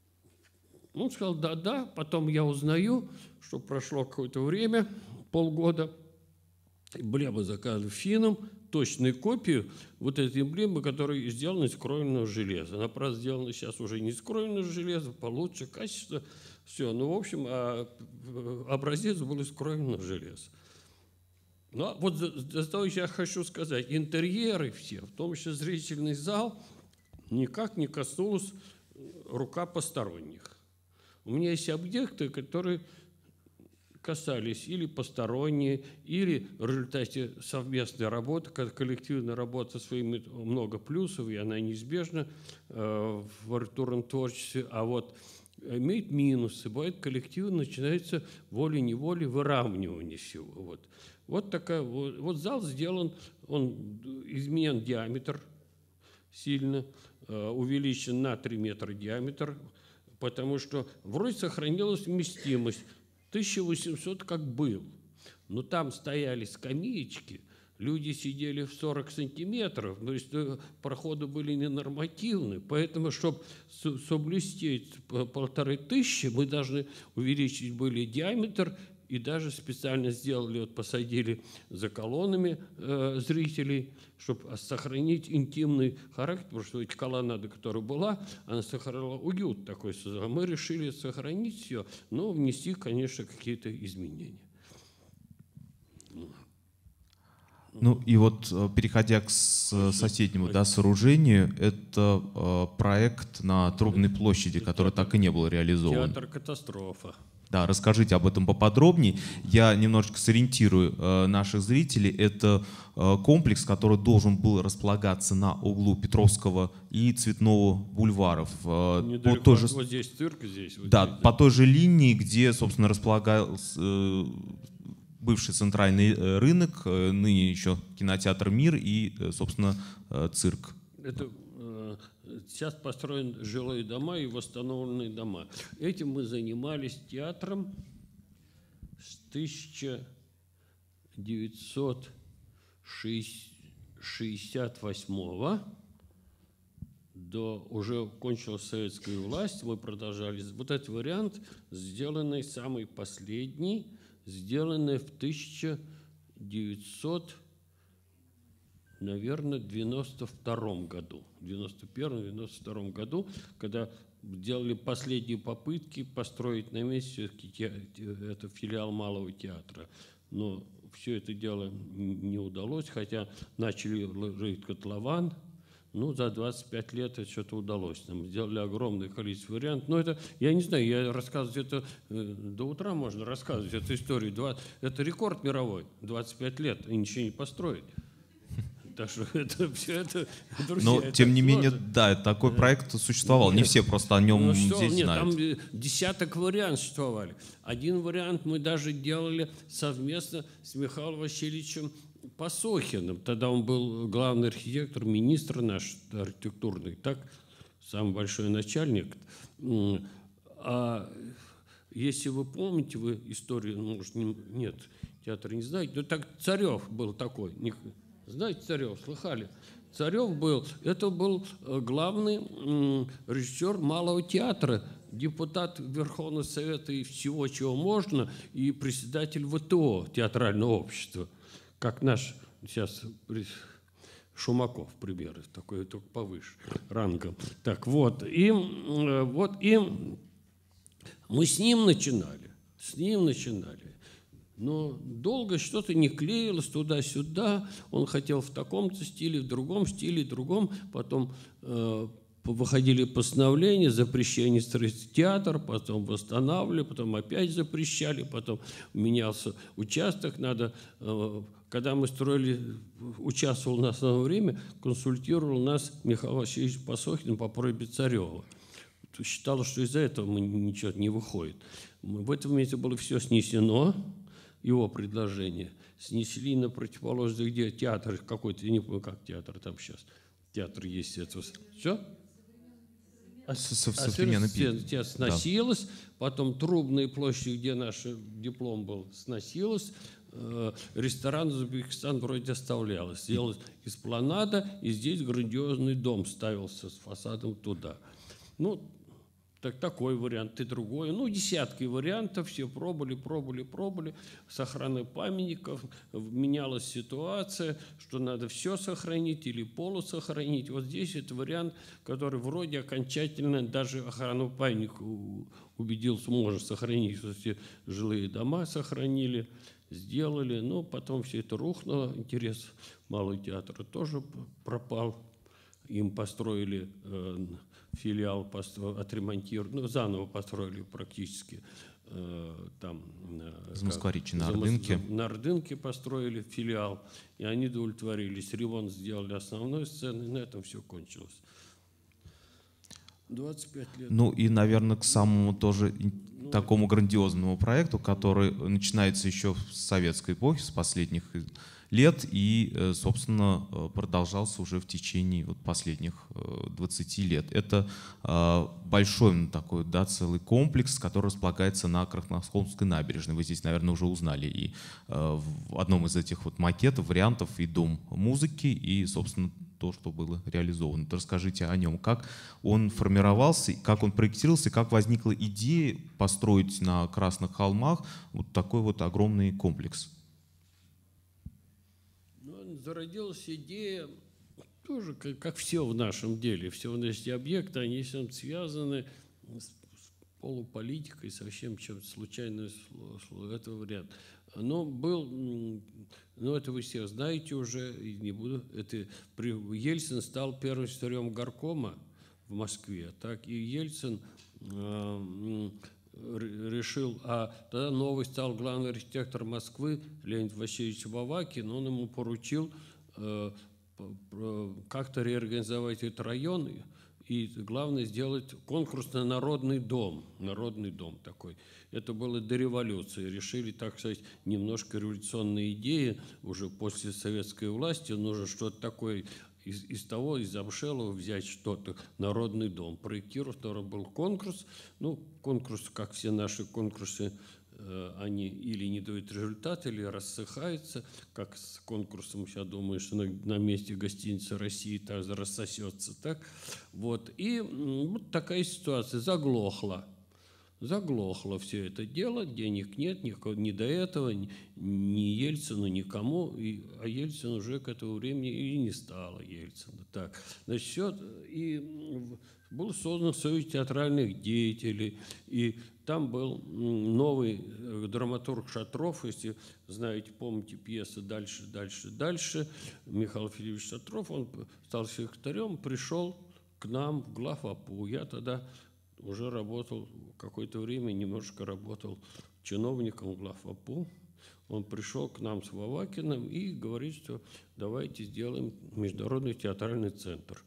он сказал, да. Потом я узнаю, что прошло какое-то время, полгода. Эмблему заказывали финнам, точную копию вот этой эмблемы, которая сделана из кровельного железа. Она, правда, сделана сейчас уже не из кровельного железа, получше качество. Все. Ну, в общем, образец был из кровельного железа. Ну, вот зато я хочу сказать, интерьеры все, в том числе зрительный зал, никак не коснулась рука посторонних. У меня есть объекты, которые касались или посторонние, или в результате совместной работы, коллективная работа своими много плюсов, и она неизбежна в архитектурном творчестве, а вот имеет минусы. Бывает, коллективно начинается волей-неволей выравнивание всего. Вот такая, вот зал сделан, он изменен диаметр сильно, увеличен на 3 метра диаметр, потому что вроде сохранилась вместимость. 1800 как был. Но там стояли скамеечки, люди сидели в 40 сантиметров, то есть проходы были ненормативны. Поэтому, чтобы соблюсти 1500, мы должны увеличить были диаметр, и даже специально сделали, посадили за колоннами зрителей, чтобы сохранить интимный характер, потому что эта колоннада, которая была, она сохранила уют такой. А мы решили сохранить все, но внести, конечно, какие-то изменения. Ну и вот, переходя к соседнему сооружению, это проект на Трубной площади, который так и не был реализован. Театр «Катастрофа». Да, расскажите об этом поподробнее. Я немножечко сориентирую наших зрителей. Это комплекс, который должен был располагаться на углу Петровского и Цветного бульваров. Недалеко, вот здесь цирк, здесь. Вот да, здесь, по той же линии, где, собственно, располагался бывший центральный рынок, ныне еще кинотеатр «Мир» и, собственно, цирк. Это сейчас построены жилые дома и восстановленные дома. Этим мы занимались театром с 1968 до уже кончилась советская власть. Мы продолжали. Вот этот вариант, сделанный самый последний, сделанный в 1992 году, в 91-92 году, когда делали последние попытки построить на месте это филиал Малого театра. Но все это дело не удалось, хотя начали ложить котлован, Ну, за 25 лет это что-то удалось. Нам сделали огромное количество вариантов. Но это, я не знаю, я рассказывать это, до утра можно рассказывать эту историю. Это рекорд мировой, 25 лет, и ничего не построить. Так что это все это, друзья, Но, это тем не менее, сложно. да, такой проект существовал. Нет. Не все просто о нем Ну что, здесь нет, знают. там десяток вариантов существовали. Один вариант мы даже делали совместно с Михаилом Васильевичем Пасохиным. Тогда он был главный архитектор, министр наш архитектурный, так, самый большой начальник. А если вы помните, вы историю, может, нет, театр не знаете, но так Царев был такой. Знаете Царев, слыхали? Царев был, это был главный режиссер Малого театра, депутат Верховного Совета и всего, чего можно, и председатель ВТО, театрального общества, как наш сейчас Шумаков, пример, такой только повыше рангом. Так вот, и мы с ним начинали. Но долго что-то не клеилось туда-сюда. Он хотел в таком-то стиле, в другом стиле, в другом. Потом выходили постановления, запрещение строить театр, потом восстанавливали, потом опять запрещали, потом менялся участок. Когда мы строили, участвовал на основное время, консультировал нас Михаил Васильевич Пасохин по просьбе Царева. Считал, что из-за этого ничего не выходит. В этом месте было все снесено. Его предложение снесли на противоположный, где театр какой-то, я не помню, как театр там сейчас. Театр есть. Это все? Современный Театр сносилось, потом Трубная площадь, где наш диплом был, сносилась. Ресторан «Узбекистан» вроде оставлялось. Сделалась эспланада, и здесь грандиозный дом ставился с фасадом туда. Ну, такой вариант и другой. Ну, десятки вариантов, все пробовали. С охраной памятников менялась ситуация, что надо все сохранить или полусохранить. Вот здесь это вариант, который вроде окончательно даже охрану памятника убедился, можно сохранить, что все жилые дома сохранили, сделали. Но потом все это рухнуло, интерес Малого театра тоже пропал. Им построили филиал, отремонтировали, заново построили практически там. Из Москворечья на Ордынке. На Ордынке построили филиал, и они удовлетворились. Ремонт сделали основной сцены, и на этом все кончилось. 25 лет. Ну и, наверное, к самому тоже такому грандиозному проекту, который начинается еще с советской эпохи, с последних лет и, собственно, продолжался уже в течение последних 20 лет. Это большой такой, да, целый комплекс, который располагается на Красноholmской набережной. Вы здесь, наверное, уже узнали и в одном из этих макетов, вариантов и дом музыки, и, собственно, то, что было реализовано. Расскажите о нем, как он формировался, как он проектировался, как возникла идея построить на Красных холмах вот такой вот огромный комплекс. Зародилась идея, тоже как все в нашем деле, все эти объекты, они связаны с полуполитикой, совсем чем-то случайным, это вариант. Но это вы все знаете уже, и не буду. Ельцин стал первым секретарем горкома в Москве, так и Ельцин решил, а тогда новый стал главный архитектор Москвы Леонид Васильевич Бавакин, он ему поручил как-то реорганизовать этот район и, главное, сделать конкурс на народный дом такой. Это было до революции. Решили, так сказать, немножко революционные идеи уже после советской власти, нужно что-то такое из Обшелова взять что-то, народный дом. Проектировать, был конкурс. Ну, конкурс, как все наши конкурсы, они или не дают результата, или рассыхаются, как с конкурсом, я думаю, что на месте гостиницы России так рассосется. Так? Вот. И вот такая ситуация, заглохла. заглохло все это дело, денег нет, ни до этого, ни Ельцину, никому, а Ельцин уже к этому времени и не стало Ельцина. Так, значит, все, и был создан союз театральных деятелей, и там был новый драматург Шатров, если знаете, помните пьесу «Дальше, дальше, дальше». Михаил Филиппович Шатров, он стал секретарем, пришел к нам в главапу. Я тогда уже работал какое-то время, немножко работал чиновником в главапу. Он пришел к нам с Вовакиным и говорит, что давайте сделаем международный театральный центр.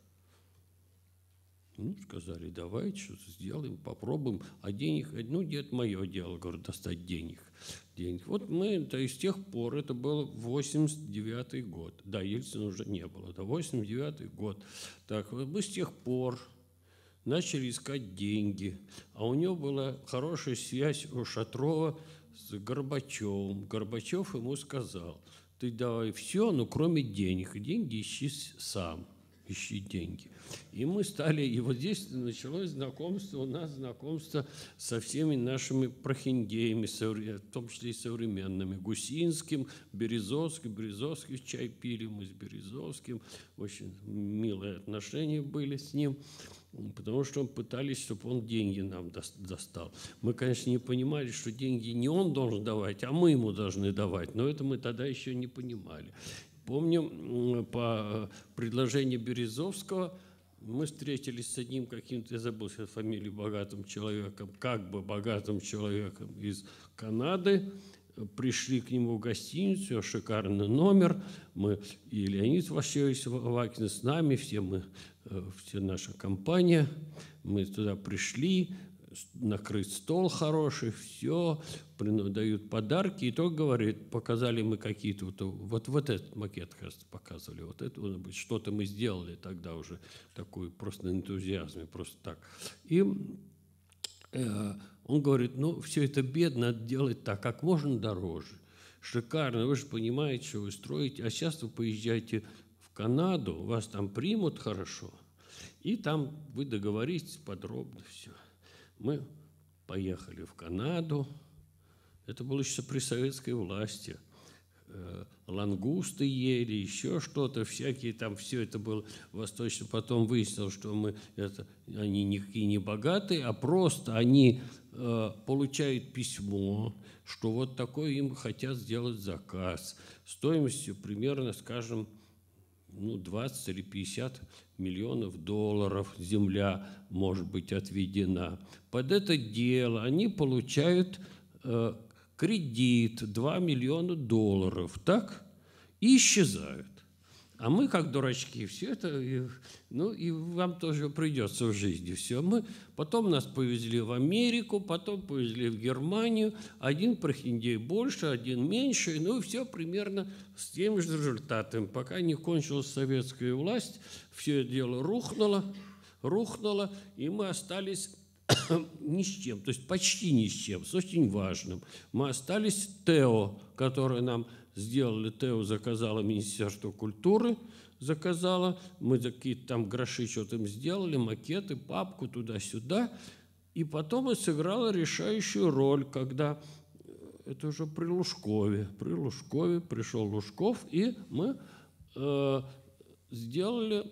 Ну, сказали, давайте что-то сделаем, попробуем. А денег, ну, это мое дело, говорю, достать денег. Вот мы, то есть с тех пор, это был 89-й год. Да, Ельцина уже не было, да, 89-й год. Так, вот мы с тех пор начали искать деньги. А у него была хорошая связь у Шатрова с Горбачевым. Горбачев ему сказал, ты давай все, но кроме денег. Деньги ищи сам. Ищи деньги. И мы стали, и вот здесь началось знакомство, у нас знакомство со всеми нашими прохиндеями, в том числе и современными. Гусинским, Березовским, чай пили мы с Березовским, очень милые отношения были с ним, потому что пытались, чтобы он деньги нам достал. Мы, конечно, не понимали, что деньги не он должен давать, а мы ему должны давать, но это мы тогда еще не понимали. Помню, по предложению Березовского мы встретились с одним каким-то, я забыл сейчас фамилию, богатым человеком, как бы богатым человеком из Канады. Пришли к нему в гостиницу, шикарный номер. Мы и Леонид Васильевич Вовакин с нами, все наша компания. Мы туда пришли, накрыть стол хороший, все, дают подарки, и то говорит, показали мы какие-то, вот этот макет, кажется, показывали, вот это, что-то мы сделали тогда уже, такой просто на энтузиазме, просто так. И он говорит, ну, все это бедно, надо делать так, как можно дороже, шикарно, вы же понимаете, что вы строите, а сейчас вы поезжайте в Канаду, вас там примут хорошо, и там вы договоритесь подробно все. Мы поехали в Канаду. Это было еще при советской власти. Лангусты ели, еще что-то, всякие там, все это было восточно. Потом выяснилось, что они никакие не богатые, а просто они получают письмо, что вот такой им хотят сделать заказ стоимостью примерно, скажем, 20 или 50 миллионов долларов земля может быть отведена. Под это дело они получают кредит 2 миллиона долларов, так? И исчезают. А мы, как дурачки, все это, и вам тоже придется в жизни все. Потом нас повезли в Америку, потом повезли в Германию. Один прохиндей больше, один меньше. И все примерно с тем же результатом. Пока не кончилась советская власть, все это дело рухнуло, и мы остались ни с чем, то есть почти ни с чем, с очень важным. Мы остались ТЭО, которое нам сделали, ТЭО заказало Министерство культуры, мы какие-то там гроши что-то им сделали, макеты, папку туда-сюда, и потом это сыграло решающую роль, когда это уже при Лужкове пришел Лужков, и мы сделали,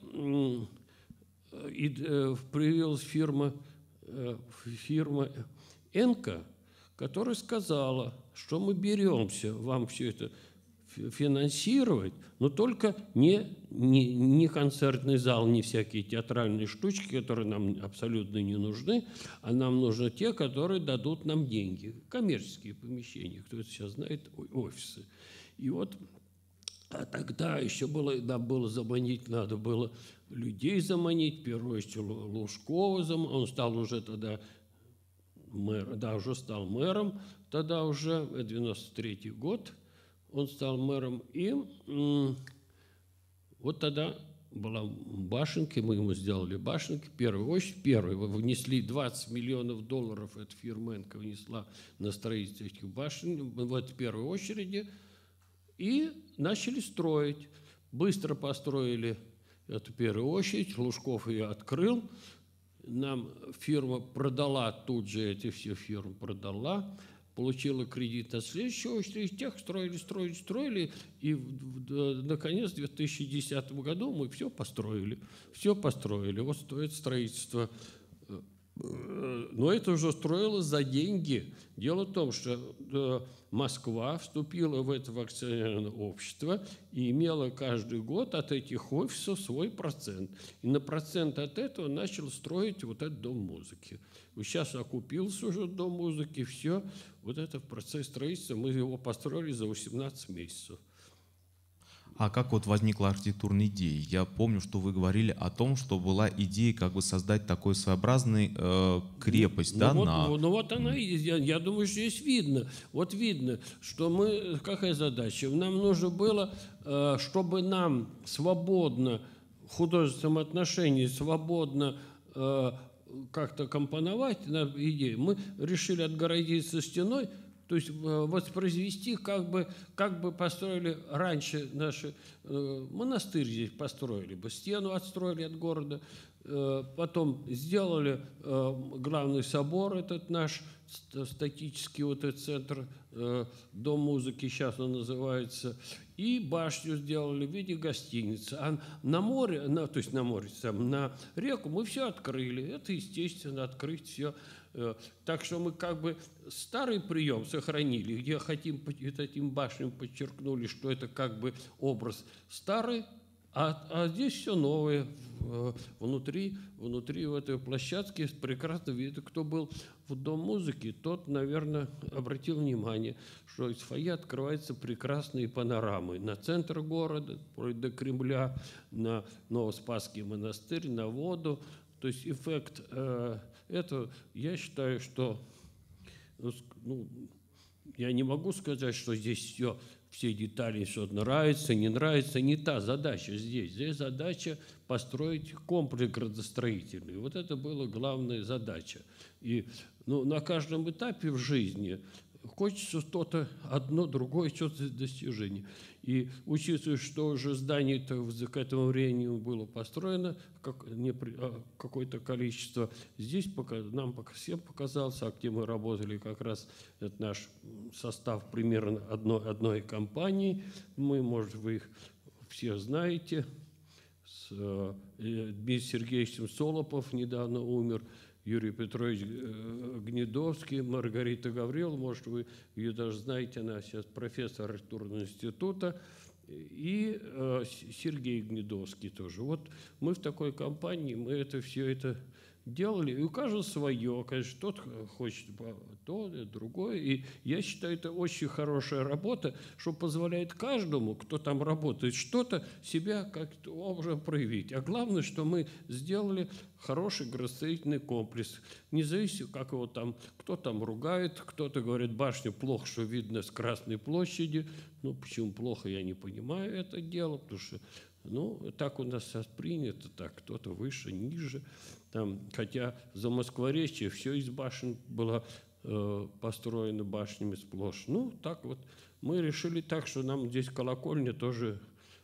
появилась фирма «Энка», которая сказала, что мы беремся вам все это финансировать, но только не концертный зал, не всякие театральные штучки, которые нам абсолютно не нужны, а нам нужны те, которые дадут нам деньги, коммерческие помещения, кто это сейчас знает, офисы. И вот тогда еще было заманить, надо было людей заманить, в первую очередь Лужкова заманить, он стал уже тогда уже стал мэром, тогда уже, 93-й год, он стал мэром, и вот тогда была башенка, мы ему сделали башенки, в первую очередь, внесли 20 миллионов долларов, эта фирма «Энка» внесла на строительство этих башен, в первой очереди, и начали строить. Быстро построили эту первую очередь, Лужков ее открыл, нам фирма продала, тут же эти все фирмы продала, получила кредит на следующую очередь, тех строили, и наконец в 2010 году мы все построили. Вот стоит строительство. Но это уже строилось за деньги. Дело в том, что Москва вступила в это акционерное общество и имела каждый год от этих офисов свой процент. И на процент от этого начал строить вот этот Дом музыки. Сейчас окупился уже Дом музыки, все. Вот это процесс строительства, мы его построили за 18 месяцев. А как вот возникла архитектурная идея? Я помню, что вы говорили о том, что была идея как бы создать такой своеобразный крепость, Ну, да? Вот она и есть. Я думаю, что здесь видно. Вот видно, что мы... Какая задача? Нам нужно было, чтобы нам свободно, в художественном отношении, свободно как-то компоновать идею. Мы решили отгородиться стеной, то есть воспроизвести, как бы построили раньше наши монастырь здесь построили бы, стену отстроили от города, потом сделали главный собор, этот наш статический вот этот центр, Дом музыки, сейчас он называется, и башню сделали в виде гостиницы. А на море, то есть на море, на реку мы все открыли. Это, естественно, открыть все. Так что мы как бы старый прием сохранили, где хотим этим башням подчеркнули, что это как бы образ старый, а здесь все новое. Внутри в этой площадке прекрасно видно. Кто был в Дом музыки, тот, наверное, обратил внимание, что из фойе открываются прекрасные панорамы на центр города, вплоть до Кремля, на Новоспасский монастырь, на воду. То есть эффект этого, я считаю, что я не могу сказать, что здесь все детали, что нравится, не нравится, не та задача здесь. Здесь задача построить комплекс градостроительный. Вот это была главная задача. И на каждом этапе в жизни хочется что-то одно, другое, что-то достижение. И учитывая, что уже здание-то к этому времени было построено, какое-то количество, здесь нам всем показалось, а где мы работали, как раз это наш состав примерно одной компании. Может, вы их все знаете. С Дмитрием Сергеевичем Солопов недавно умер, Юрий Петрович Гнедовский, Маргарита Гаврилова, может, вы ее даже знаете, она сейчас профессор архитектурного института, и Сергей Гнедовский тоже. Вот мы в такой компании, мы все это делали, и у каждого свое, конечно, тот хочет то, другое, и я считаю, это очень хорошая работа, что позволяет каждому, кто там работает, что-то себя как-то образом проявить. А главное, что мы сделали хороший градостроительный комплекс. Независимо, как его там, кто там ругает, кто-то говорит, башню плохо, что видно с Красной площади. Почему плохо, я не понимаю это дело, потому что так у нас сейчас принято, так кто-то выше, ниже. Хотя за Москворечье все из башен было построено башнями сплошь. Так вот мы решили так, что нам здесь колокольня тоже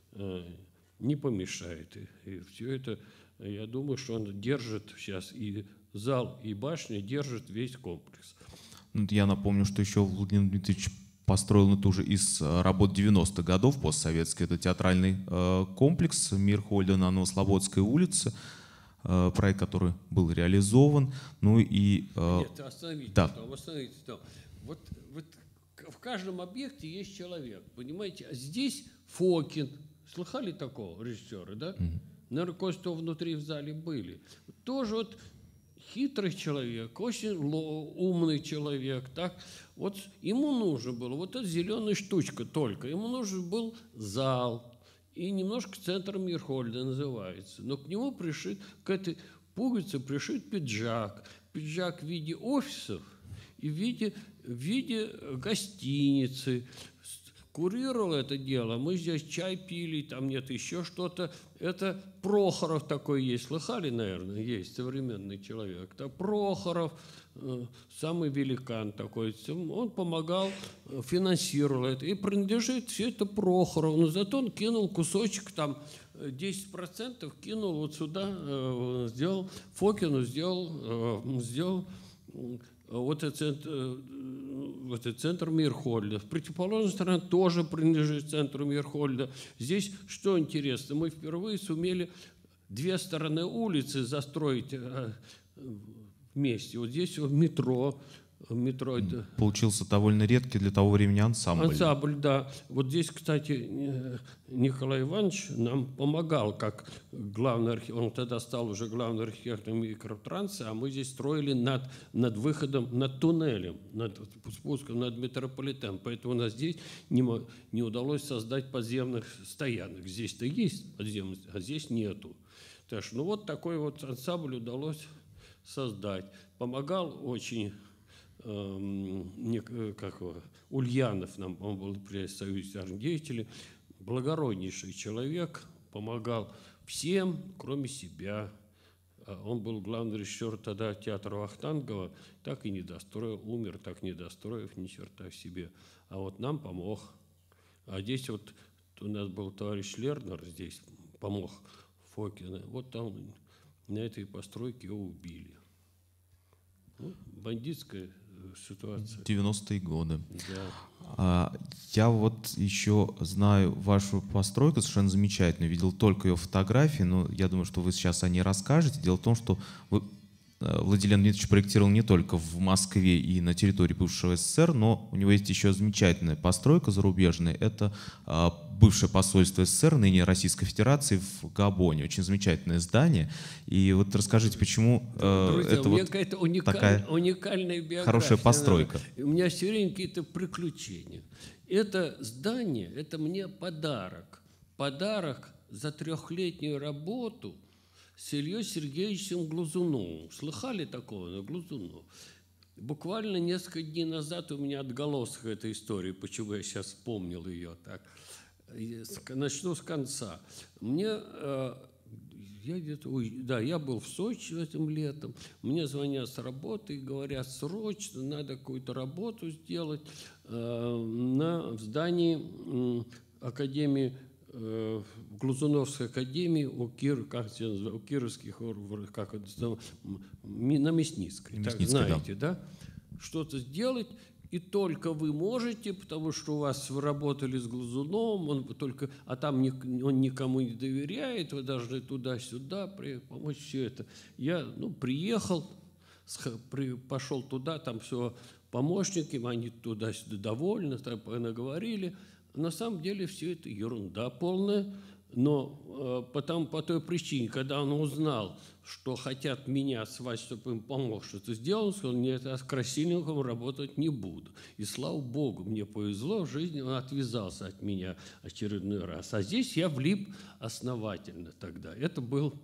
не помешает. И все это, я думаю, что он держит сейчас и зал, и башня держит весь комплекс. Я напомню, что еще Владимир Дмитриевич построил это уже из работ 90-х годов постсоветский. Это театральный комплекс «Мир Хольда» на Новослободской улице, проект, который был реализован. Нет, остановитесь. Да. Остановитесь. Вот в каждом объекте есть человек, понимаете? А здесь Фокин. Слыхали такого режиссера, да? Наверное, кое-что внутри в зале были. Тоже вот хитрый человек, очень умный человек, так? Вот ему нужно было, вот эта зеленая штучка только, ему нужен был зал, и немножко центр Мирхольда называется. Но к нему пришит, к этой пуговице пришит пиджак. Пиджак в виде офисов и в виде гостиницы. Курировал это дело. Мы здесь чай пили, там нет еще что-то. Это Прохоров такой есть. Слыхали, наверное, есть современный человек. Это Прохоров, самый великан такой. Он помогал, финансировал это. И принадлежит все это Прохорову. Но зато он кинул кусочек там 10% кинул вот сюда, сделал, Фокину сделал вот этот центр Мирхольда. В противоположной стороне тоже принадлежит центру Мирхольда. Здесь что интересно, мы впервые сумели две стороны улицы застроить вместе. Вот здесь вот метро. Получился довольно редкий для того времени ансамбль. Ансамбль, да. Вот здесь, кстати, Николай Иванович нам помогал, как главный архитектор. Он тогда стал уже главным архитектором микротранса, а мы здесь строили над выходом, над туннелем, над спуском, над метрополитеном. Поэтому у нас здесь не удалось создать подземных стоянок. Здесь-то есть подземные, а здесь нету. Так что, ну вот такой вот ансамбль удалось создать. Помогал очень Ульянов, нам, он был при Союзе арт-деятелей, благороднейший человек, помогал всем, кроме себя. Он был главный режиссер тогда театра Вахтангова, так и не достроил, умер, так не достроив ни черта в себе. А вот нам помог. А здесь вот у нас был товарищ Лернер, здесь помог Фокину. Вот там на этой постройке его убили. Ну, бандитская ситуация. 90-е годы. Да. Я вот еще знаю вашу постройку, совершенно замечательную. Видел только ее фотографии, но я думаю, что вы сейчас о ней расскажете. Дело в том, что Владилен Дмитриевич проектировал не только в Москве и на территории бывшего СССР, но у него есть еще замечательная постройка зарубежная. Это бывшее посольство СССР, ныне Российской Федерации, в Габоне. Очень замечательное здание. И вот расскажите, почему Друзья, это у меня вот какая-то такая уникальная биография. хорошая постройка. У меня все время какие-то приключения. Это здание, это мне подарок. Подарок за 3-летнюю работу с Ильей Сергеевичем Глазуновым. Слыхали такого? Глазунов. Буквально несколько дней назад у меня отголосок этой истории, почему я сейчас вспомнил ее так. Начну с конца. Я был в Сочи этим летом. Мне звонят с работы и говорят, срочно надо какую-то работу сделать в здании Академии, в Глазуновской академии у Кировских, на Мясницкой. Так, знаете, да? Что-то сделать, и только вы можете, потому что вы работали с Глазуновым, а там он никому не доверяет, вы должны туда-сюда помочь все это. Я приехал, пошел туда, там все помощники, они туда-сюда довольны, так наговорили. На самом деле все это ерунда полная, но по той причине, когда он узнал, что хотят меня звать, чтобы им помог что-то сделать, он сказал, нет, я с красильником работать не буду. И слава Богу, мне повезло в жизни, он отвязался от меня очередной раз. А здесь я влип основательно тогда. Это был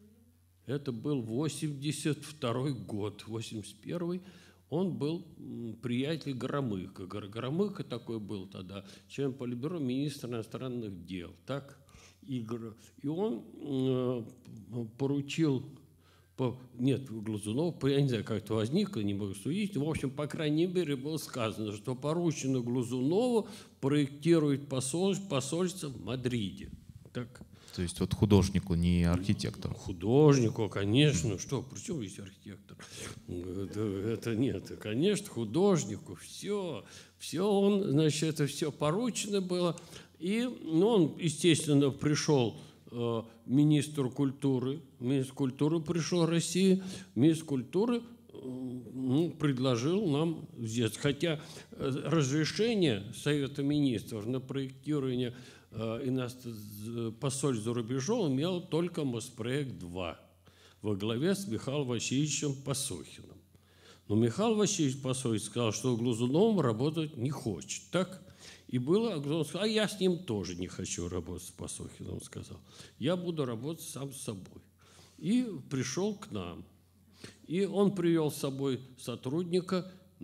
82-й год, 81-й. Он был приятель Громыка. Громыка такой был тогда, член Политбюро, министр иностранных дел. Так? И он поручил, Глазунов, я не знаю, как это возникло, не могу судить, в общем, по крайней мере, было сказано, что поручено Глазунову проектировать посольство в Мадриде. Так? То есть вот художнику, не архитектору. Художнику, конечно. Что, при чем здесь архитектор? Это нет, конечно, художнику. Все, это все поручено было. И он, естественно, пришел министр культуры пришел в Россию, министр культуры предложил нам взять. Хотя разрешение Совета министров на проектирование посольств за рубежом имел только Моспроект-2 во главе с Михаилом Васильевичем Пасохиным. Но Михаил Васильевич Пасохин сказал, что Глазуновым работать не хочет. Так? И он сказал, я с ним тоже не хочу работать с Пасохиным, он сказал. Я буду работать сам с собой. И пришел к нам. И он привел с собой сотрудника,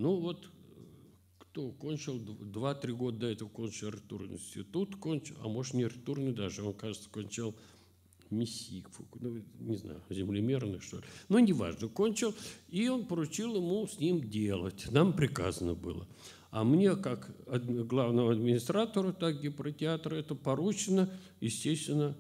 кто кончил 2-3 года до этого, кончил архитектурный институт, а может не архитектурный даже, он, кажется, кончил МИСИК, не знаю, землемерный, что ли. Но неважно, кончил, и он поручил ему с ним делать. Нам приказано было. А мне, как главному администратору, так и про театр, это поручено, естественно,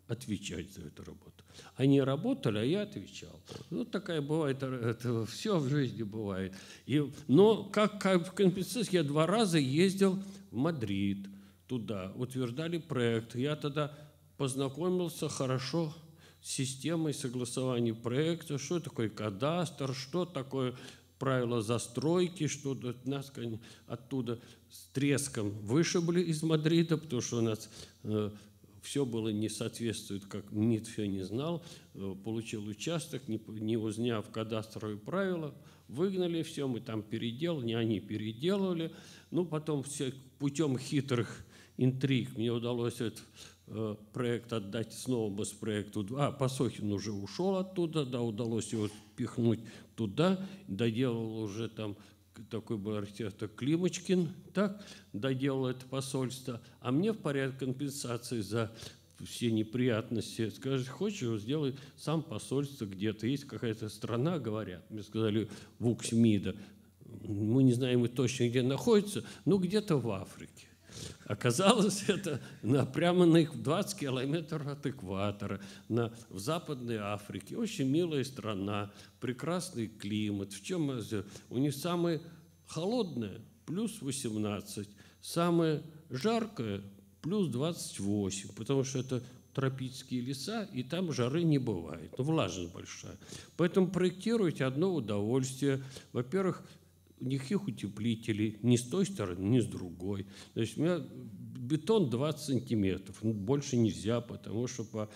отвечать за эту работу. Они работали, а я отвечал. Вот такая бывает, это все в жизни бывает. Но как компенсация, я 2 раза ездил в Мадрид туда, утверждали проект. Я тогда познакомился хорошо с системой согласования проекта, что такое кадастр, что такое правила застройки, что нас оттуда с треском вышибли из Мадрида, потому что у нас все было не соответствует, как МИД все не знал, получил участок, не узняв кадастровые правила, выгнали все, мы там переделали, они переделывали. Ну, потом все путем хитрых интриг мне удалось этот проект отдать снова Моспроекту. Пасохин уже ушел оттуда, да, удалось его пихнуть туда, доделал уже там, такой был архитектор Климочкин, так, доделал это посольство, а мне в порядке компенсации за все неприятности, скажет, хочешь, сделай сам посольство где-то, есть какая-то страна, говорят, мне сказали, ВУКС-МИДа, мы не знаем точно, где находится, но где-то в Африке. Оказалось, это прямо на 20 километров от экватора, в Западной Африке. Очень милая страна, прекрасный климат. В чем у них самое холодное плюс 18, самое жаркое плюс 28, потому что это тропические леса, и там жары не бывает, влажность большая. Поэтому проектировать одно удовольствие. Во-первых, никаких утеплителей ни с той стороны, ни с другой. То есть у меня бетон 20 сантиметров, больше нельзя, потому что по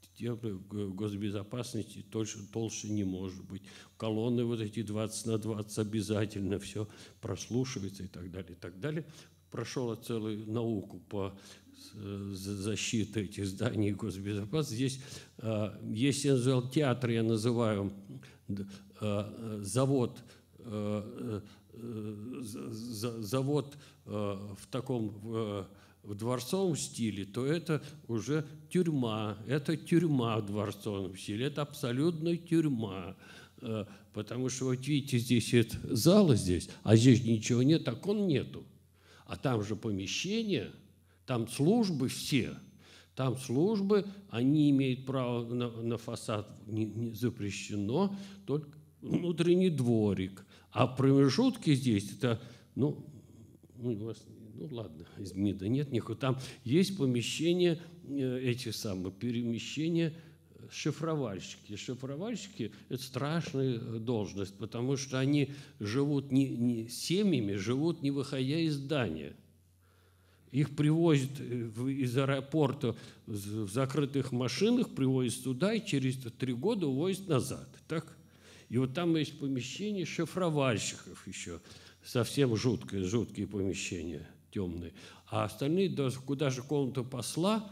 госбезопасности толще не может быть. Колонны вот эти 20 на 20 обязательно, все прослушивается и так далее, и так далее. Прошел целую науку по защите этих зданий госбезопасности. Здесь, если я назвал театр, я называю завод в таком в дворцовом стиле, то это уже тюрьма. Это тюрьма в дворцовом стиле. Это абсолютная тюрьма. Потому что вот видите, здесь это зал здесь, а здесь ничего нет, окон нету. А там же помещения, там службы все. Там службы, они имеют право на фасад, не запрещено, только внутренний дворик. А промежутки здесь, это, ладно, из МИДа нет никакого. Там есть помещения, эти самые перемещения, шифровальщики. Шифровальщики – это страшная должность, потому что они живут не семьями, живут не выходя из здания. Их привозят из аэропорта в закрытых машинах, привозят туда и через 3 года увозят назад. Так? И вот там есть помещение шифровальщиков еще, совсем жуткие помещения, темные. А остальные, даже куда же комната посла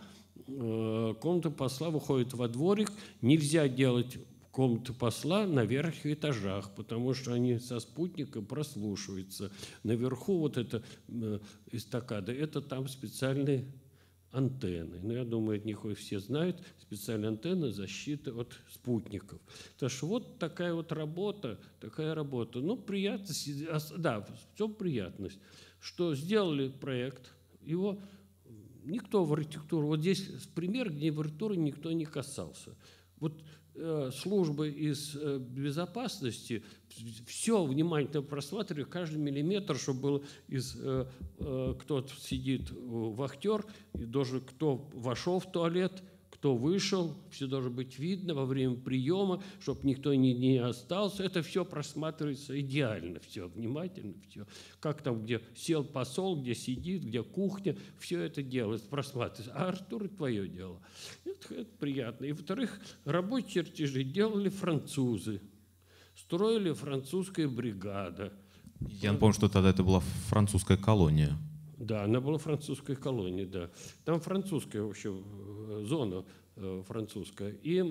выходит во дворик, нельзя делать комнаты посла на верхних этажах, потому что они со спутника прослушиваются. Наверху вот это эстакада, это там специальные антенны. Я думаю, от них все знают, специальные антенны защиты от спутников. Так что вот такая вот работа, приятность, да, в чем приятность, что сделали проект, его никто в архитектуру, вот здесь пример, где в архитектуру никто не касался. Вот службы из безопасности все внимательно просматривали, каждый миллиметр, чтобы был кто-то сидит, вахтер, и должен, кто вошел в туалет, кто вышел, все должно быть видно во время приема, чтобы никто не остался. Это все просматривается идеально, все внимательно, все. Как там, где сел посол, где сидит, где кухня, все это делается, просматривается. А Артур, твое дело. Это приятно. И, во-вторых, рабочие чертежи делали французы. Строили французская бригада. Я напомню, что тогда это была французская колония. Да, она была французской колонией, да. Там французская вообще зона французская. И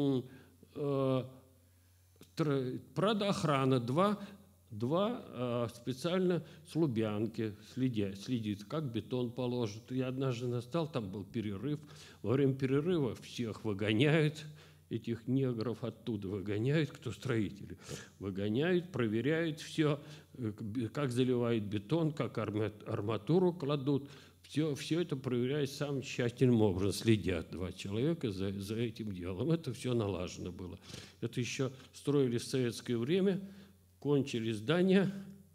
правда, охрана, два специально с Лубянки следит, как бетон положит. Я однажды настал, там был перерыв. Во время перерыва всех выгоняют, этих негров оттуда выгоняют, кто строители, выгоняют, проверяют все, как заливают бетон, как арматуру кладут. Все это проверяется самым тщательным образом. Следят 2 человека за этим делом. Это все налажено было. Это еще строили в советское время, кончили здание.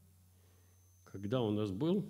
Когда у нас был?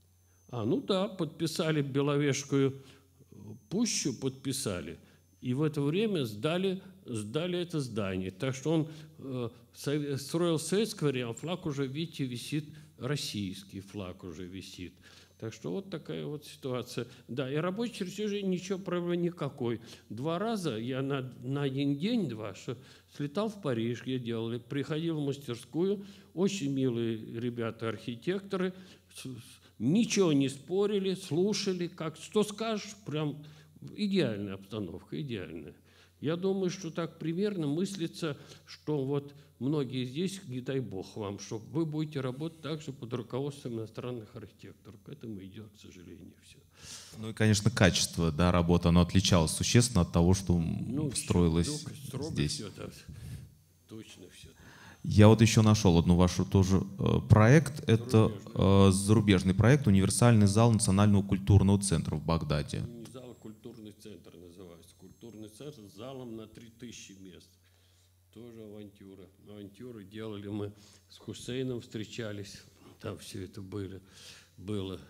Подписали Беловежскую пущу, подписали. И в это время сдали это здание. Так что он строил советский вариант, флаг уже, видите, висит, российский флаг уже висит. Так что вот такая вот ситуация. Да, и рабочий чертежи, ничего, проблемы никакой. 2 раза я на 1 день-2 слетал в Париж, я делал, приходил в мастерскую, очень милые ребята-архитекторы, ничего не спорили, слушали, что скажешь, прям идеальная обстановка, идеальная. Я думаю, что так примерно мыслится, что вот многие здесь, не дай бог вам, что вы будете работать также под руководством иностранных архитекторов. К этому идет, к сожалению, все. Ну и, конечно, качество работы, оно отличалось существенно от того, что строилось здесь. Все, да, точно все. Я вот еще нашел одну вашу тоже проект. Это зарубежный проект «Универсальный зал Национального культурного центра» в Багдаде. Не зал, а культурный центр называется. Культурный центр с залом на 3000 мест. Тоже авантюра. Авантюры делали мы с Хусейном, встречались. Там все это было.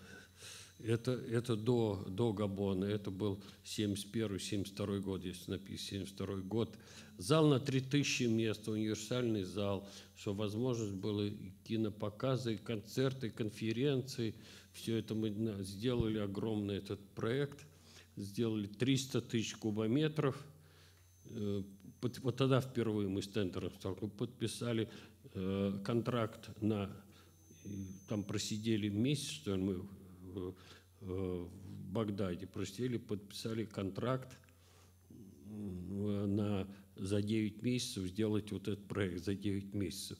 Это до Габона. Это был 71-72 год, если написано 72 год. Зал на 3000 мест, универсальный зал, что возможность было и кинопоказы, и концерты, и конференции. Все это мы сделали огромный этот проект. Сделали 300 тысяч кубометров. Вот тогда впервые мы с тендером подписали контракт там просидели месяц, что мы в Багдаде просидели, подписали контракт за 9 месяцев сделать вот этот проект за 9 месяцев.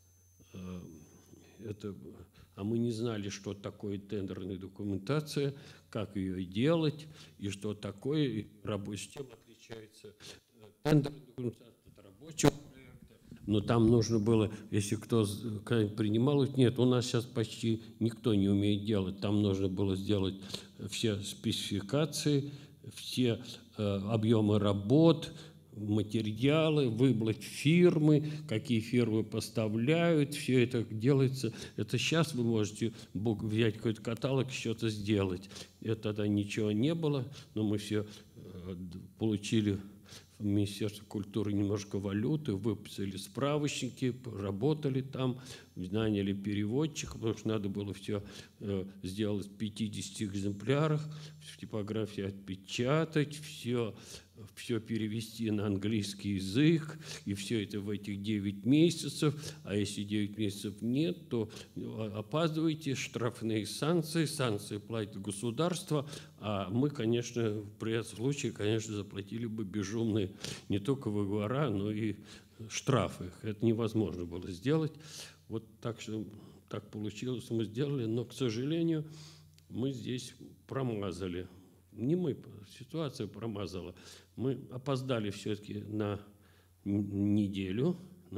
А мы не знали, что такое тендерная документация, как ее делать, и что такое рабочий. Чем отличается тендерная документация от рабочего проекта. Но там нужно было, если кто принимал, нет, у нас сейчас почти никто не умеет делать. Там нужно было сделать все спецификации, все объемы работ, материалы, выбрать фирмы, какие фирмы поставляют, все это делается. Это сейчас вы можете взять какой-то каталог и что-то сделать. Это тогда ничего не было, но мы все получили в Министерстве культуры немножко валюты, выписали справочники, работали там, наняли переводчика, потому что надо было все сделать в 50 экземплярах, в типографии отпечатать, все перевести на английский язык, и все это в этих 9 месяцев. А если 9 месяцев нет, то опаздываете, штрафные санкции платит государство, а мы, конечно, при этом случае, конечно, заплатили бы безумные не только выговора, но и штрафы. Это невозможно было сделать. Вот так получилось, мы сделали, но, к сожалению, мы здесь промазали. Не мы, ситуация промазала. Мы опоздали все-таки на неделю,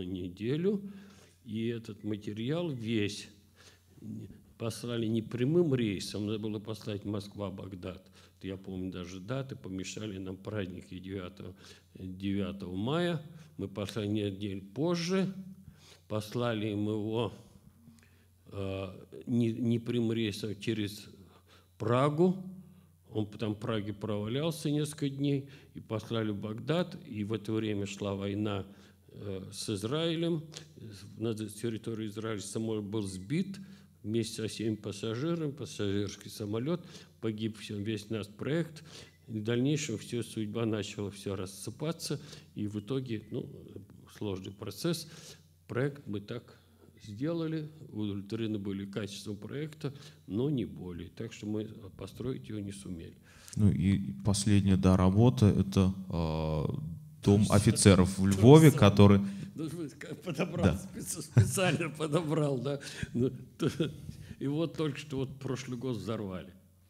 и этот материал весь послали не прямым рейсом, надо было послать Москва-Багдад. Я помню даже даты, помешали нам праздники 9 мая. Мы послали неделю позже, послали им его не прямым рейсом через Прагу. Он там в Праге провалялся несколько дней, и послали в Багдад, и в это время шла война с Израилем. На территории Израиля самолет был сбит вместе со всеми пассажирами, пассажирский самолет, погиб весь наш проект. И в дальнейшем судьба начала все рассыпаться, и в итоге, сложный процесс, проект мы так сделали, удовлетворены были качеством проекта, но не более. Так что мы построить его не сумели. Ну и последняя работа – это дом офицеров в Львове, который… Подобрал, специально подобрал, да. И вот только что прошлый год взорвали.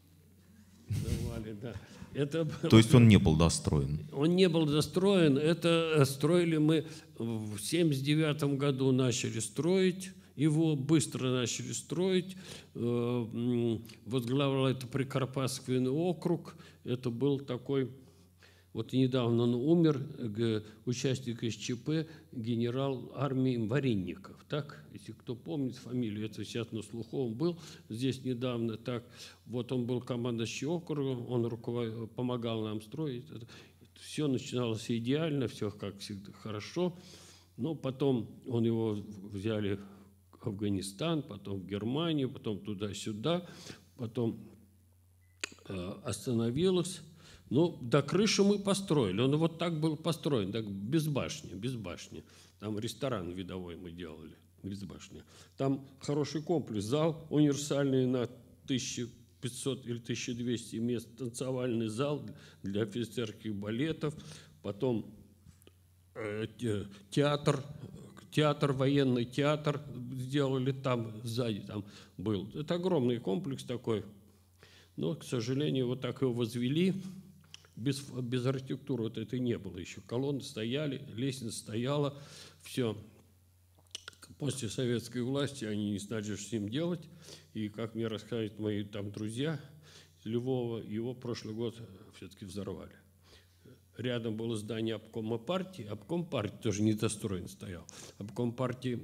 Да. То есть он не был достроен? Он не был достроен. Это строили мы в 1979 году, начали строить. Его быстро начали строить. Возглавлял это Прикарпатский округ. Это был такой, вот недавно он умер, участник СЧП, генерал армии Варенников. Так, если кто помнит фамилию, это сейчас на слуху, он был здесь недавно. Так, вот он был командующий округом, он помогал нам строить. Все начиналось идеально, все как всегда хорошо. Но потом его взяли в Афганистан, потом в Германию, потом туда-сюда, потом остановилось. Ну, до крыши мы построили. Он вот так был построен, так, без башни, без башни. Там ресторан видовой мы делали, без башни. Там хороший комплекс, зал универсальный на 1500 или 1200 мест, танцевальный зал для офицерских балетов, потом театр, военный театр сделали там, сзади там был. Это огромный комплекс такой. Но, к сожалению, вот так его возвели. Без архитектуры вот это не было еще. Колонны стояли, лестница стояла, все. После советской власти они не знали, что с ним делать. И, как мне рассказывают мои там друзья из Львова, его прошлый год все-таки взорвали. Рядом было здание обкома партии. Обком партии тоже недостроен стоял. Обком партии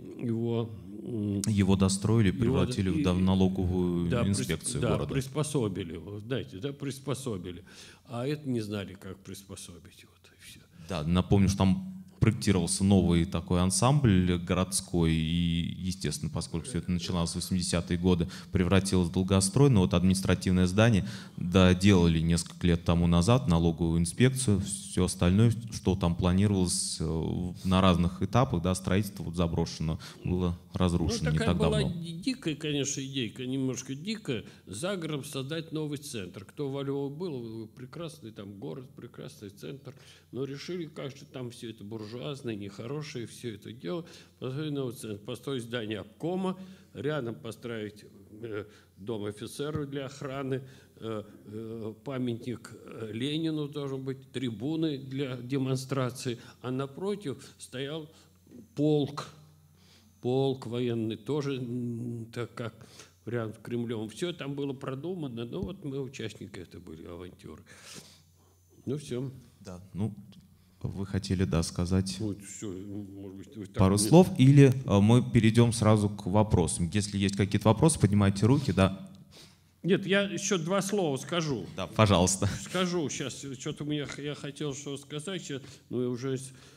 Его достроили, превратили в налоговую инспекцию города. Да, приспособили его, знаете, да, приспособили. А это не знали, как приспособить. Вот, и все. Да, напомню, что там проектировался новый такой ансамбль городской, и, естественно, поскольку все это начиналось в 80-е годы, превратилось в долгострой, но вот административное здание доделали несколько лет тому назад, налоговую инспекцию, все остальное, что там планировалось на разных этапах, да, строительство вот заброшено, было разрушено не так давно. Такая была дикая, конечно, идейка, немножко дикая, за городом создать новый центр. Кто во Львове был, прекрасный там город, прекрасный центр, но решили, как же там все это буржуазное, нехорошее, все это дело, построить здание обкома, рядом построить дом офицеров для охраны, памятник Ленину должен быть, трибуны для демонстрации, а напротив стоял полк военный, тоже так как рядом с Кремлем. Все там было продумано, но вот мы участники этой были авантюры. Ну все. Да, ну, вы хотели, да, сказать все, может быть, пару слов, или мы перейдем сразу к вопросам. Если есть какие-то вопросы, поднимайте руки, да. Нет, я еще два слова скажу. Да, пожалуйста. Скажу сейчас, что-то я хотел что сказать, сейчас, но я уже...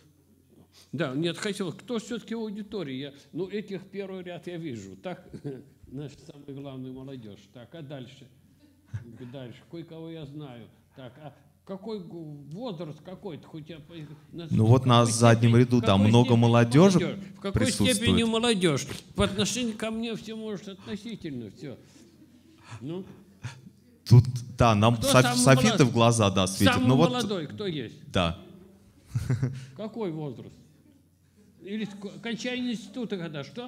Да, нет, хотел, кто все-таки в аудитории? Ну, этих первый ряд я вижу, так? Наша самая главная молодежь. Так, а дальше? Дальше, кое-кого я знаю. Так, а какой возраст какой-то, хоть я... Ну вот на заднем ряду там много молодежи присутствует. В какой степени молодежь? По отношению ко мне все может относительно, все. Ну? Тут, да, нам софиты в глаза, да, светят. Самый молодой, кто есть? Да. Какой возраст? Или окончание института когда? Что?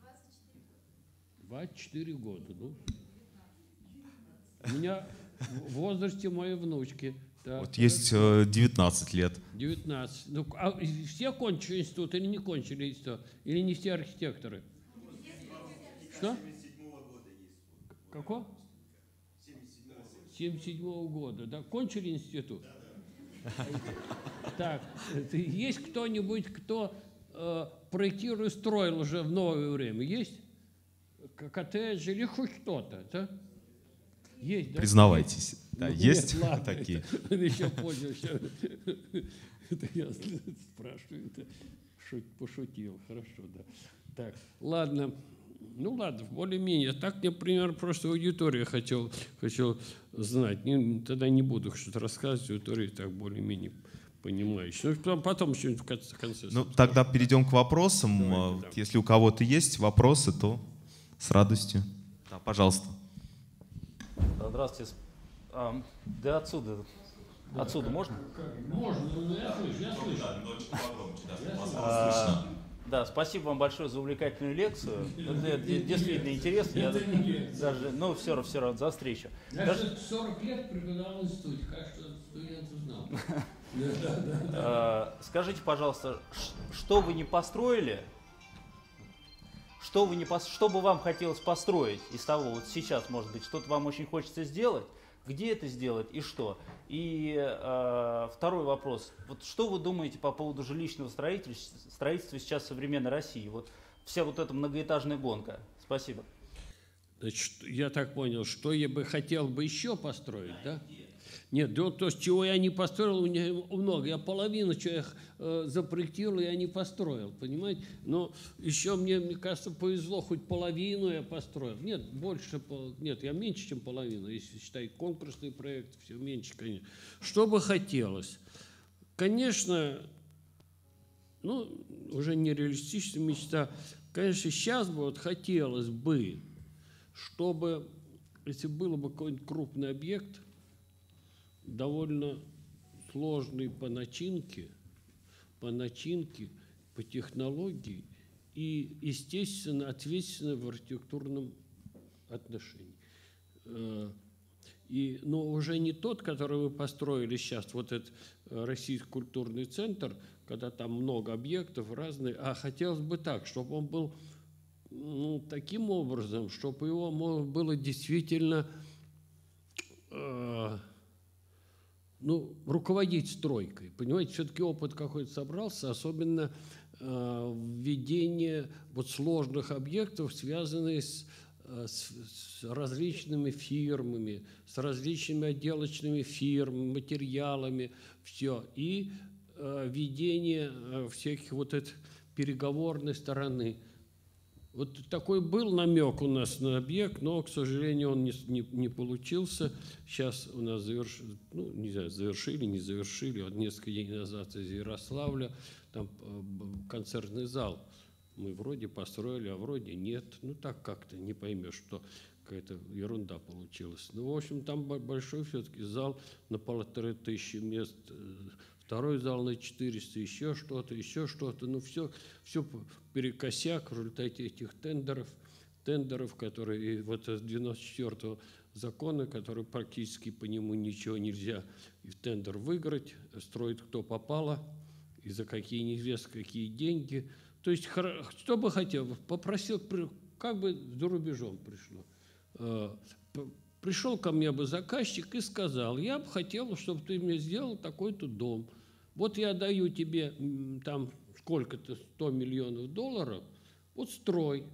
24 года. Ну. У меня в возрасте моей внучки. Так, вот есть 19 лет. 19. Ну, а все кончили институт или не кончили институт? Или не все архитекторы? Что? Какого? 77-го года. Да? Кончили институт? Так, есть кто-нибудь, кто проектирует, строил уже в новое время? Есть? Коттедж или хоть что-то? Да? Есть, да? Признавайтесь. Да, Ну, есть нет, ладно, такие. Еще понял, это я спрашиваю, это пошутил, хорошо, да. Так, ладно, ну ладно, более-менее. Так, например, просто аудиторию хотел знать. Тогда не буду что-то рассказывать, аудитория так более-менее понимающая. Ну, потом еще в конце. Ну, тогда перейдем к вопросам. Давайте, да. Если у кого-то есть вопросы, то с радостью. Да, пожалуйста. Здравствуйте. Да отсюда. Отсюда можно? Можно, но я слышу. Да, спасибо вам большое за увлекательную лекцию. Это действительно интересно. Я даже, ну, все равно за встречу. Я даже 40 лет преподавал в институте, как что студент узнал. Скажите, пожалуйста, что вы не построили, что бы вам хотелось построить из того, вот сейчас, может быть, что-то вам очень хочется сделать, где это сделать и что? И второй вопрос. Вот что вы думаете по поводу жилищного строительства сейчас в современной России? Вот вся вот эта многоэтажная гонка. Спасибо. Значит, я так понял, что я бы хотел бы еще построить, да? Нет, то, чего я не построил, у меня много. Я половину, что я запроектировал, я не построил, понимаете? Но еще мне кажется, повезло, хоть половину я построил. Нет, больше, нет, я меньше, чем половину. Если считать конкурсный проект, все меньше, конечно. Что бы хотелось? Конечно, ну, уже нереалистичная мечта. Конечно, сейчас бы вот хотелось бы, чтобы, если было бы какой-нибудь крупный объект, довольно сложный по начинке, по технологии и, естественно, ответственно в архитектурном отношении. Но уже не тот, который вы построили сейчас, вот этот Российский культурный центр, когда там много объектов разных, а хотелось бы так, чтобы он был таким образом, чтобы его можно было действительно руководить стройкой. Понимаете, все-таки опыт какой-то собрался, особенно введение вот сложных объектов, связанных с различными фирмами, с различными отделочными фирмами, материалами, все. И введение всяких вот этой переговорной стороны. Вот такой был намек у нас на объект, но, к сожалению, он не получился. Сейчас у нас завершили, не завершили. Вот несколько дней назад из Ярославля, там концертный зал мы вроде построили, а вроде нет. Ну, так как-то не поймешь, что какая-то ерунда получилась. Ну, в общем, там большой все-таки зал на 1500 мест, второй зал на 400, еще что-то. Ну, все перекосяк в результате этих тендеров, которые, вот из 94-го закона, который практически по нему ничего нельзя и в тендер выиграть, строит кто попало, и за какие неизвестно какие деньги. То есть, что бы хотел, попросил, как бы за рубежом пришло. Пришел ко мне бы заказчик и сказал: я бы хотел, чтобы ты мне сделал такой-то дом. Вот я даю тебе там сколько-то, $100 миллионов, вот строй.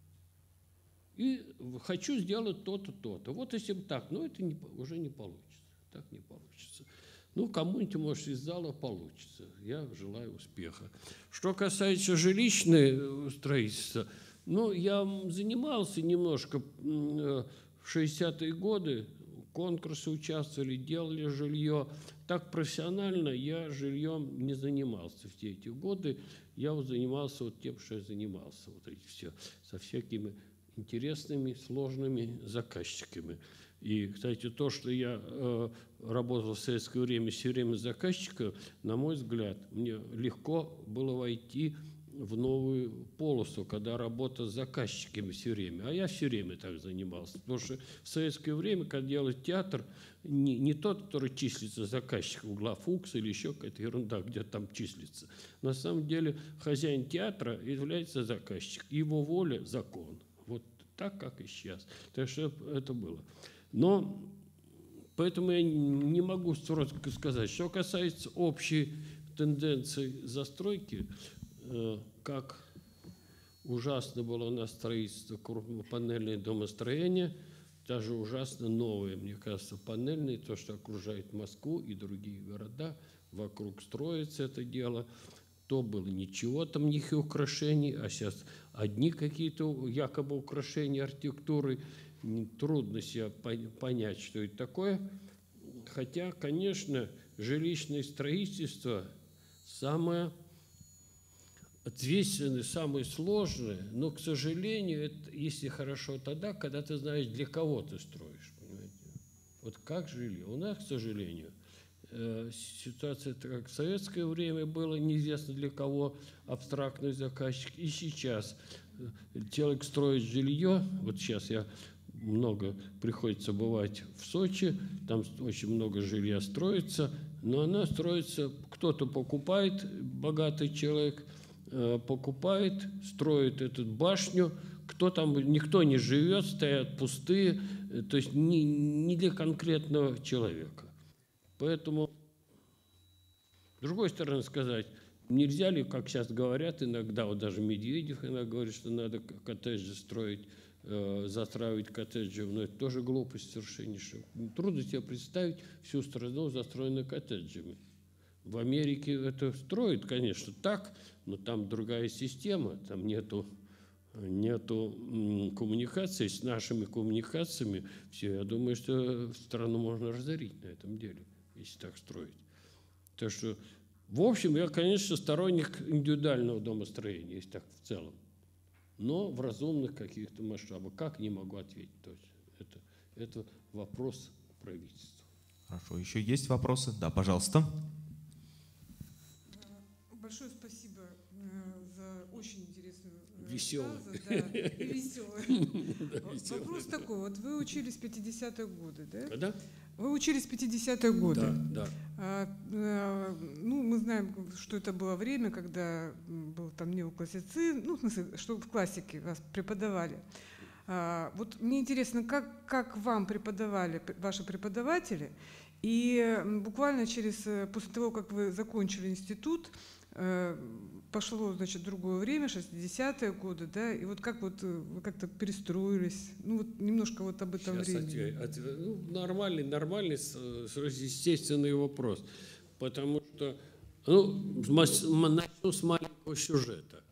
И хочу сделать то-то, то-то. Вот если бы так, но это уже не получится. Так не получится. Ну, кому-нибудь, может, из зала получится. Я желаю успеха. Что касается жилищного строительства, я занимался немножко в 60-е годы, конкурсы участвовали, делали жилье. Так профессионально я жильем не занимался все эти годы. Я вот занимался вот тем, что я занимался. Вот эти все, со всякими интересными, сложными заказчиками. И, кстати, то, что я работал в советское время все время заказчиком, на мой взгляд, мне легко было войти в новую полосу, когда работа с заказчиками все время. А я все время так занимался. Потому что в советское время, когда делают театр, не тот, который числится заказчиком, главфукс или еще какая-то ерунда, где там числится. На самом деле хозяин театра является заказчик. Его воля – закон. Вот так, как и сейчас. Так что это было. Но поэтому я не могу строго сказать. Что касается общей тенденции застройки, как ужасно было у нас строительство крупнопанельное домостроение, даже ужасно новое, мне кажется, панельное, то, что окружает Москву и другие города, вокруг строится это дело. То было ничего там, никаких украшений, а сейчас одни какие-то якобы украшения архитектуры. Трудно себе понять, что это такое. Хотя, конечно, жилищное строительство самое ответственное, самое сложное, но, к сожалению, это, если хорошо, тогда, когда ты знаешь, для кого ты строишь, понимаете. Вот как жилье. У нас, к сожалению, ситуация, как в советское время было, неизвестно для кого, абстрактный заказчик. И сейчас человек строит жилье, вот сейчас много приходится бывать в Сочи, там очень много жилья строится, но она строится, кто-то покупает, богатый человек покупает, строит эту башню, кто там, никто не живет, стоят пустые, то есть не для конкретного человека. Поэтому, с другой стороны сказать, нельзя ли, как сейчас говорят иногда, вот даже Медведев иногда говорит, что надо коттеджи строить, застраивать коттеджи, но это тоже глупость совершеннейшая. Трудно себе представить всю страну, застроенную коттеджами. В Америке это строят, конечно, так, но там другая система, там нету коммуникации с нашими коммуникациями. Все, я думаю, что страну можно разорить на этом деле, если так строить. Так что, в общем, я, конечно, сторонник индивидуального домостроения, если так в целом, но в разумных каких-то масштабах. Как, не могу ответить. То есть это вопрос правительства. Хорошо, еще есть вопросы? Да, пожалуйста. Большое спасибо за очень интересную Веселый. Да, и веселый. Вопрос такой, вот вы учились в 50-е годы, да? Когда? Вы учились в 50-е годы. Да. Ну, мы знаем, что это было время, когда был там неоклассицизм, ну, в смысле, что в классике вас преподавали. Вот мне интересно, как вам преподавали ваши преподаватели, и буквально после того, как вы закончили институт, пошло, значит, другое время, 60-е годы, да, и вот как вот вы как-то перестроились, ну вот немножко вот об этом времени. Нормальный, естественный вопрос, потому что, начну с маленького сюжета.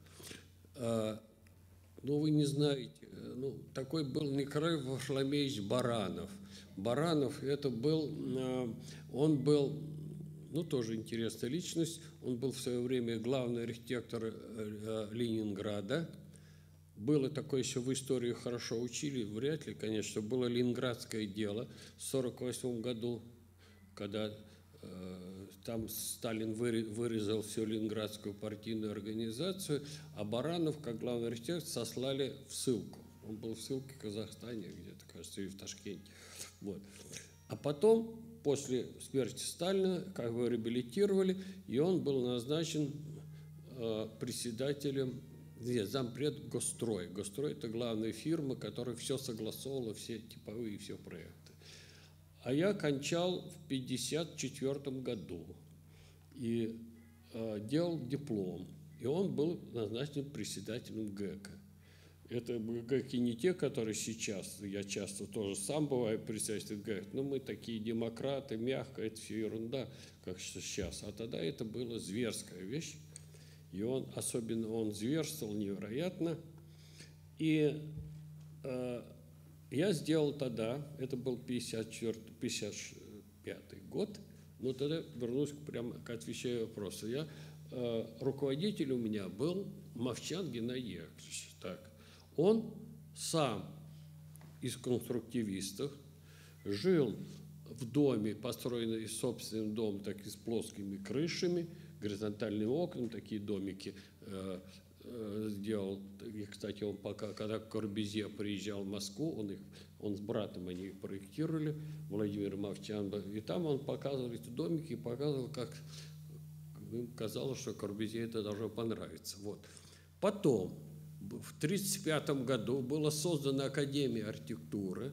Вы не знаете, такой был Николай Варфоломеевич Баранов. Баранов, он был, тоже интересная личность. Он был в свое время главный архитектор Ленинграда. Было такое еще в истории, хорошо учили, вряд ли, конечно, было ленинградское дело в 1948 году, когда там Сталин вырезал всю ленинградскую партийную организацию, а Баранов, как главный архитектор, сослали в ссылку. Он был в ссылке в Казахстане, где-то, кажется, и в Ташкенте. Вот. А потом, после смерти Сталина, как бы реабилитировали, и он был назначен председателем, зампред Госстрой. Госстрой – это главная фирма, которая все согласовывала, все типовые, все проекты. А я кончал в 1954 году и делал диплом. И он был назначен председателем ГЭКа. Это ГЭКи не те, которые сейчас, я часто тоже сам бываю председателем ГЭК, но мы такие демократы, мягко, это все ерунда, как сейчас. А тогда это была зверская вещь. И он зверствовал невероятно. И я сделал тогда, это был 55 год, но тогда вернусь прямо к отвечаю вопросу. Руководитель у меня был Мовчан Геннадий Яковлевич. Так. Он сам из конструктивистов жил в доме, построенный собственным домом, так и с плоскими крышами, горизонтальными окнами, такие домики сделал. И, кстати, он когда Корбюзье приезжал в Москву, он с братом они их проектировали, Владимир Мовчан. И там он показывал эти домики и показывал, как им казалось, что Корбюзье это должно понравиться. Вот. Потом, в 1935 году была создана Академия архитектуры,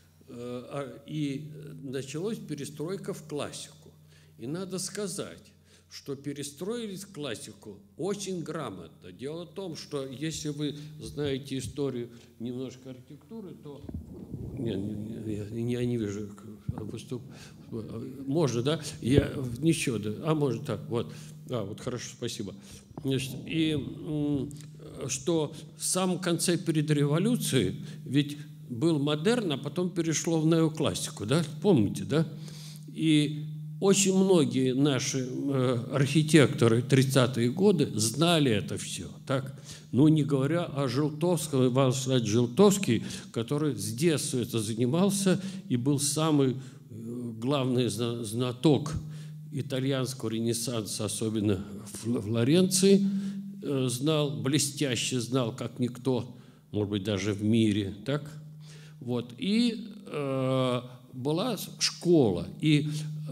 и началась перестройка в классику. И надо сказать, что перестроились в классику очень грамотно. Дело в том, что если вы знаете историю немножко архитектуры, то... Я не вижу выступ. Можно, да? Ничего, да. Может так, вот. Вот хорошо, спасибо. Значит, и что в самом конце перед революцией ведь был модерн, а потом перешло в неоклассику, да? Помните, да? И очень многие наши архитекторы 30-е годы знали это все, так? Ну, не говоря о Желтовском, Иван Владимирович Желтовский, который с детства это занимался и был самый главный знаток итальянского ренессанса, особенно в Флоренции, блестяще знал, как никто, может быть, даже в мире, так? Вот. И была школа, и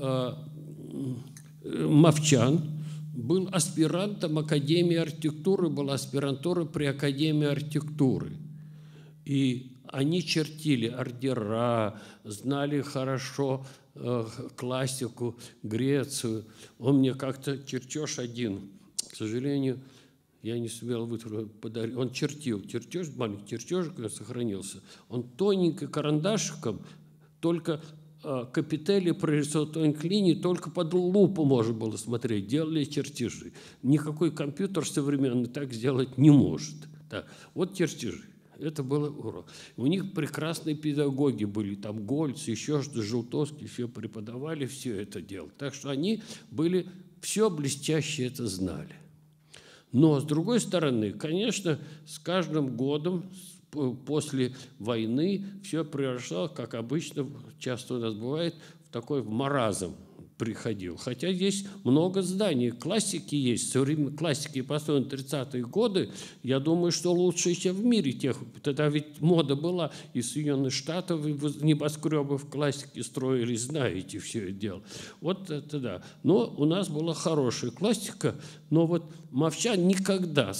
Мовчан был аспирантом Академии архитектуры, была аспирантура при Академии архитектуры. И они чертили ордера, знали хорошо классику, Грецию. Он мне как-то чертеж один, к сожалению, я не сумел подарить. Он чертил чертеж, маленький чертежик сохранился. Он тоненько карандашиком, только капители прорисовывал тоненькой линии, только под лупу можно было смотреть, делали чертежи. Никакой компьютер современный так сделать не может. Так, вот чертежи. Это был урок. У них прекрасные педагоги были, там Гольц, еще что-то, Желтовский, все преподавали, все это дело. Так что они были, все блестяще это знали. Но, с другой стороны, конечно, с каждым годом после войны все превращалось, как обычно, часто у нас бывает, в такой маразм приходил. Хотя есть много зданий, классики есть, современные классики построены 30-е годы, я думаю, что лучшие еще в мире тех. Тогда ведь мода была, из Соединенных Штатов небоскребы в классике строили, знаете все это дело. Вот это да. Но у нас была хорошая классика, но вот Мовчан никогда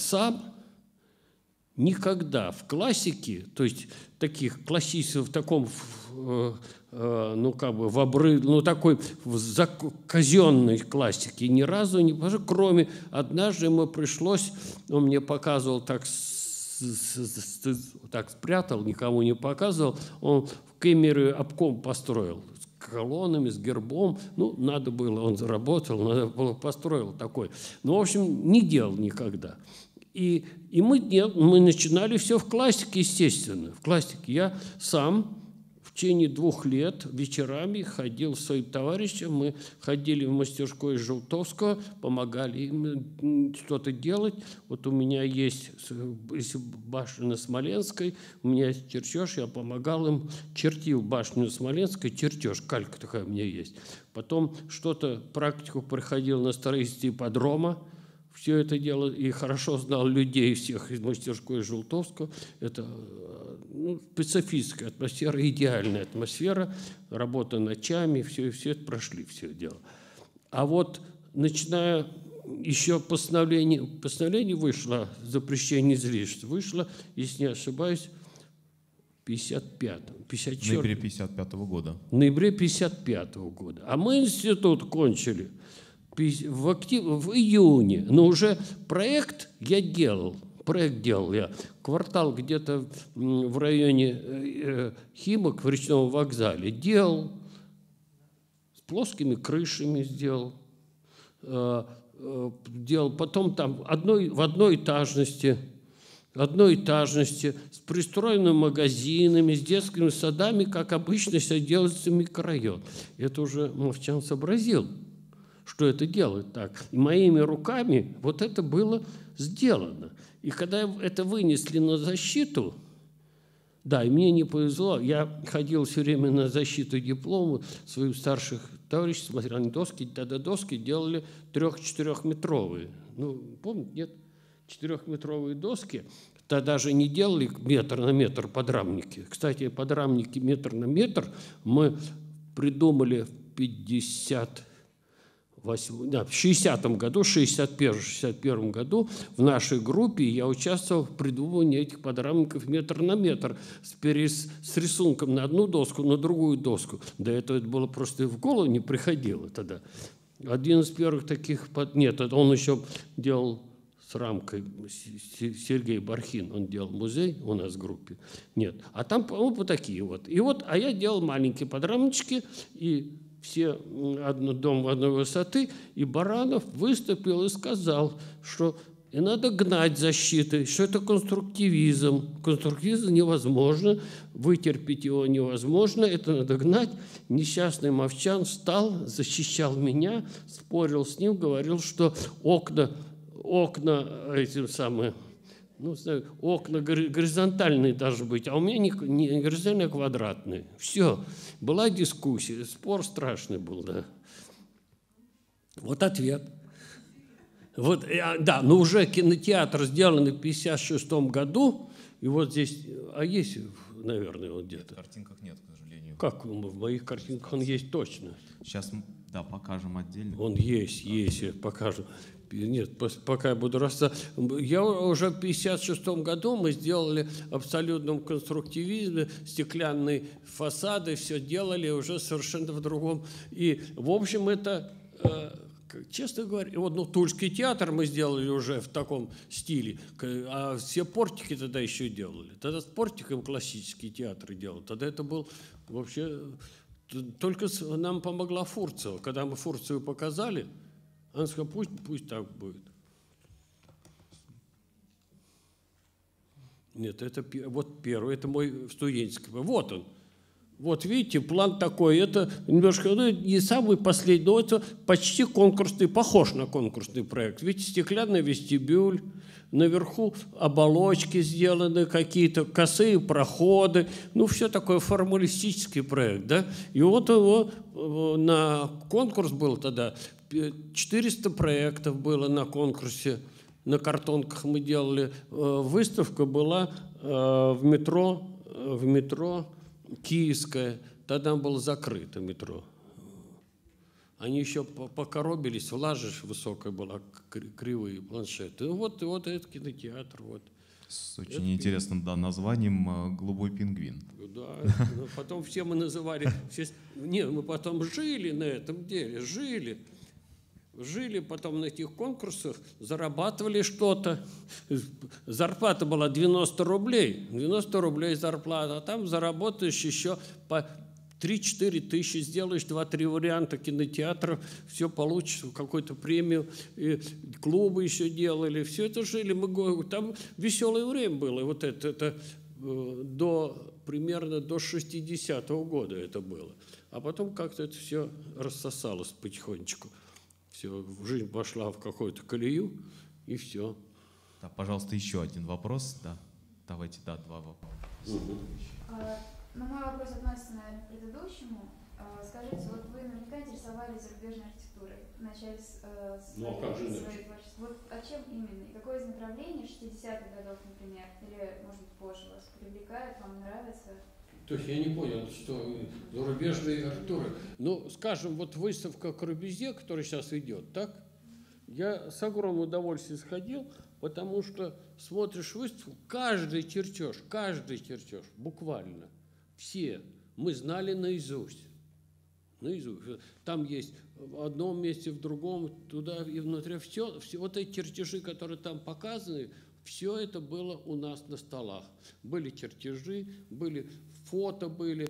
в классике, то есть таких классических, в таком, ну, как бы, такой казенной классике ни разу не пошло, кроме однажды ему пришлось, он мне показывал, так спрятал, никому не показывал, он в Кемерово обком построил, с колоннами, с гербом, ну, надо было, он заработал, надо было, построил такой. Ну, в общем, не делал никогда. И мы начинали все в классике, естественно. В классике. Я сам в течение 2 лет вечерами ходил с своим товарищем. Мы ходили в мастерскую Желтовского, помогали им что-то делать. Вот у меня есть башня на Смоленской, у меня есть чертеж, я помогал им, чертил башню на Смоленской, чертеж, калька такая у меня есть. Потом что-то, практику проходил на строительстве ипподрома. Все это дело, и хорошо знал людей всех из мастерской Желтовского. Это специфическая атмосфера, идеальная атмосфера, работа ночами, все это прошли, все это дело. А вот начиная еще постановление вышло, запрещение излишеств, вышло, если не ошибаюсь, в 55-м. Ноябре 55-го года. В ноябре 55-го года. А мы институт кончили в июне, но уже проект я делал. Квартал где-то в районе Химок, в речном вокзале делал, с плоскими крышами сделал, потом там в одноэтажности, с пристроенными магазинами, с детскими садами, как обычно все делается в микрорайон. Это уже Мовчан сообразил, что это делать так. И моими руками вот это было сделано. И когда это вынесли на защиту, да, и мне не повезло, я ходил все время на защиту диплома своих старших товарищей, смотрел, они тогда доски делали 3-4-метровые. Ну, помните, нет? 4-метровые доски. Тогда же не делали метр на метр подрамники. Кстати, подрамники метр на метр мы придумали в 60-м году, 61-м году в нашей группе я участвовал в придумывании этих подрамников метр на метр с рисунком на одну доску, на другую доску. До этого это было просто в голову не приходило тогда. Один из первых таких... Нет, он еще делал с рамкой, Сергей Бархин, он делал музей у нас в группе. Нет, а там вот такие вот. А я делал маленькие подрамнички, и все дом одной высоты, и Баранов выступил и сказал, что и надо гнать защиты, что это конструктивизм. Конструктивизм невозможно, вытерпеть его невозможно, это надо гнать. Несчастный Мовчан встал, защищал меня, спорил с ним, говорил, что окна этим самым, окна горизонтальные должны быть, а у меня не горизонтальные, а квадратные. Все. Была дискуссия, спор страшный был, да. Вот ответ. Вот, да, но уже кинотеатр сделан в 1956 году, и вот здесь, есть, наверное, вот где-то. В картинках нет, к сожалению. Как в моих картинках он есть точно. Сейчас, да, покажем отдельно. Он есть, я покажу. Нет, пока я буду рассказывать. Я уже в 1956 году мы сделали в абсолютном конструктивизме стеклянные фасады, все делали уже совершенно в другом. И, в общем, это, честно говоря, вот, ну, Тульский театр мы сделали уже в таком стиле, а все портики тогда еще делали. Тогда с портиком классический театр делал. Тогда это был вообще... Только нам помогла Фурцева. Когда мы Фурцеву показали, она сказала, пусть так будет. Нет, это вот первый, это мой студенческий. Вот он. Вот видите, план такой. Это немножко, ну, не самый последний, но это почти конкурсный, похож на конкурсный проект. Видите, стеклянный вестибюль, наверху оболочки сделаны, какие-то косые проходы. Ну, все такое формалистический проект, да. И вот его на конкурс был тогда, 400 проектов было на конкурсе. На картонках мы делали. Выставка была в метро Киевское. Тогда было закрыто метро. Они еще покоробились, влажишь, высокая была, кривые планшеты. Вот этот кинотеатр. Вот. С очень интересным, да, названием «Голубой пингвин». Да, потом все мы называли... Не, мы потом жили на этом деле, жили потом на этих конкурсах, зарабатывали что-то. Зарплата была 90 рублей. 90 рублей зарплата, а там заработаешь еще по 3-4 тысячи, сделаешь 2-3 варианта кинотеатров, все получишь, какую-то премию. И клубы еще делали, все это жили. Там веселое время было. И вот это примерно до 60-го года это было. А потом как-то это все рассосалось потихонечку. Все, жизнь пошла в какую-то колею, и все. Да, пожалуйста, еще один вопрос. Да. Давайте, да, два вопроса. Ну, мой вопрос относится, наверное, к предыдущему. Скажите, вот вы наверняка интересовались зарубежной архитектурой, начали своей творчества. Вот а чем именно? И какое из направлений 60-х годов, например, или, может быть, позже вас привлекает, вам нравится? То есть я не понял, что зарубежные архитектуры. Ну, скажем, вот выставка Корбюзье, которая сейчас идет, так? Я с огромным удовольствием сходил, потому что смотришь выставку, каждый чертеж, буквально, все мы знали наизусть. Там есть в одном месте, в другом, туда и внутри. Все вот эти чертежи, которые там показаны, все это было у нас на столах. Были чертежи, были фото,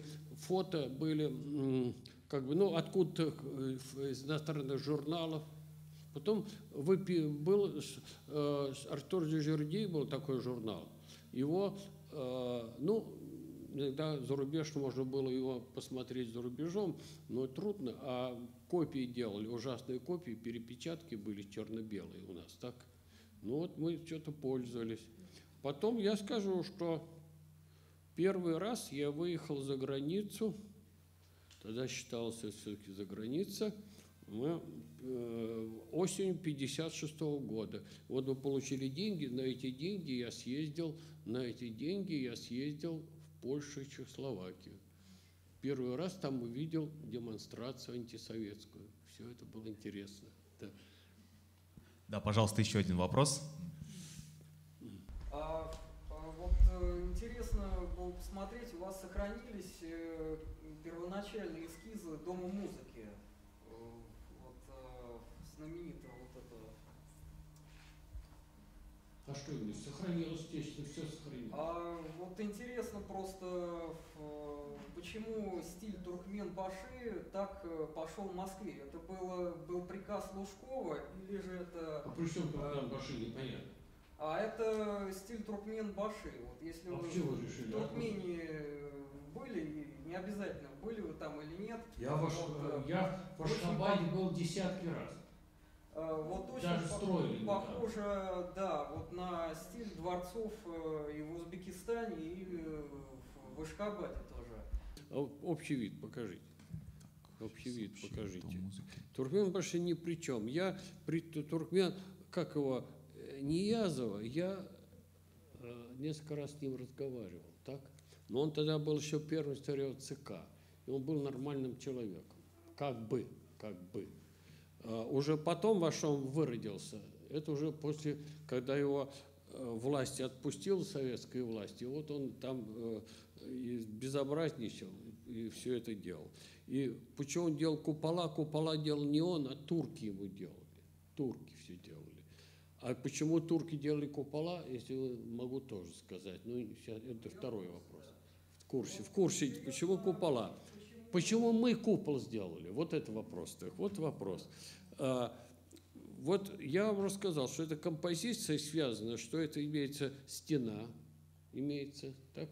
как бы, ну, откуда-то из иностранных журналов. Потом был Артур Дюжерди, был такой журнал. Его, ну, иногда за рубеж можно было его посмотреть за рубежом, но трудно. А копии делали, ужасные копии, перепечатки были черно-белые у нас, так? Ну вот мы что-то пользовались. Потом я скажу, что первый раз я выехал за границу, тогда считался все-таки за граница, мы осенью 1956 года. Вот мы получили деньги, на эти деньги я съездил в Польшу и Чехословакию. Первый раз там увидел демонстрацию антисоветскую. Все это было интересно. Да. Да, пожалуйста, еще один вопрос. Вот интересно было посмотреть, у вас сохранились первоначальные эскизы Дома музыки, вот знаменитого вот этого. А что именно? Сохранилось, естественно, все сохранилось. Вот интересно просто, почему стиль Туркменбаши так пошел в Москве? Это был приказ Лужкова или же это... А при чем Туркменбаши, непонятно? А это стиль Туркменбаши. Вот если вы в Туркмении были, не обязательно, были вы там или нет. Я в Ашхабаде был десятки раз. Вот даже очень похоже, да, вот на стиль дворцов и в Узбекистане, и в Ашхабаде тоже. Общий вид покажите. Общий вид покажите. Туркменбаши ни при чем. Я при Туркмен, как его, Ниязова, я несколько раз с ним разговаривал, так? Но он тогда был еще первым старел ЦК, и он был нормальным человеком, как бы. Уже потом Вашом выродился. Это уже после, когда его власть отпустила, советская власть, и вот он там безобразничал и все это делал. И почему он делал купола? Купола делал не он, а турки ему делали. Турки все делали. А почему турки делали купола, если могу тоже сказать. Ну, это второй вопрос. В курсе, почему купола? Почему мы купол сделали? Вот это вопрос. Вот вопрос. Вот я вам рассказал, что эта композиция связана, что это имеется стена, имеется, так?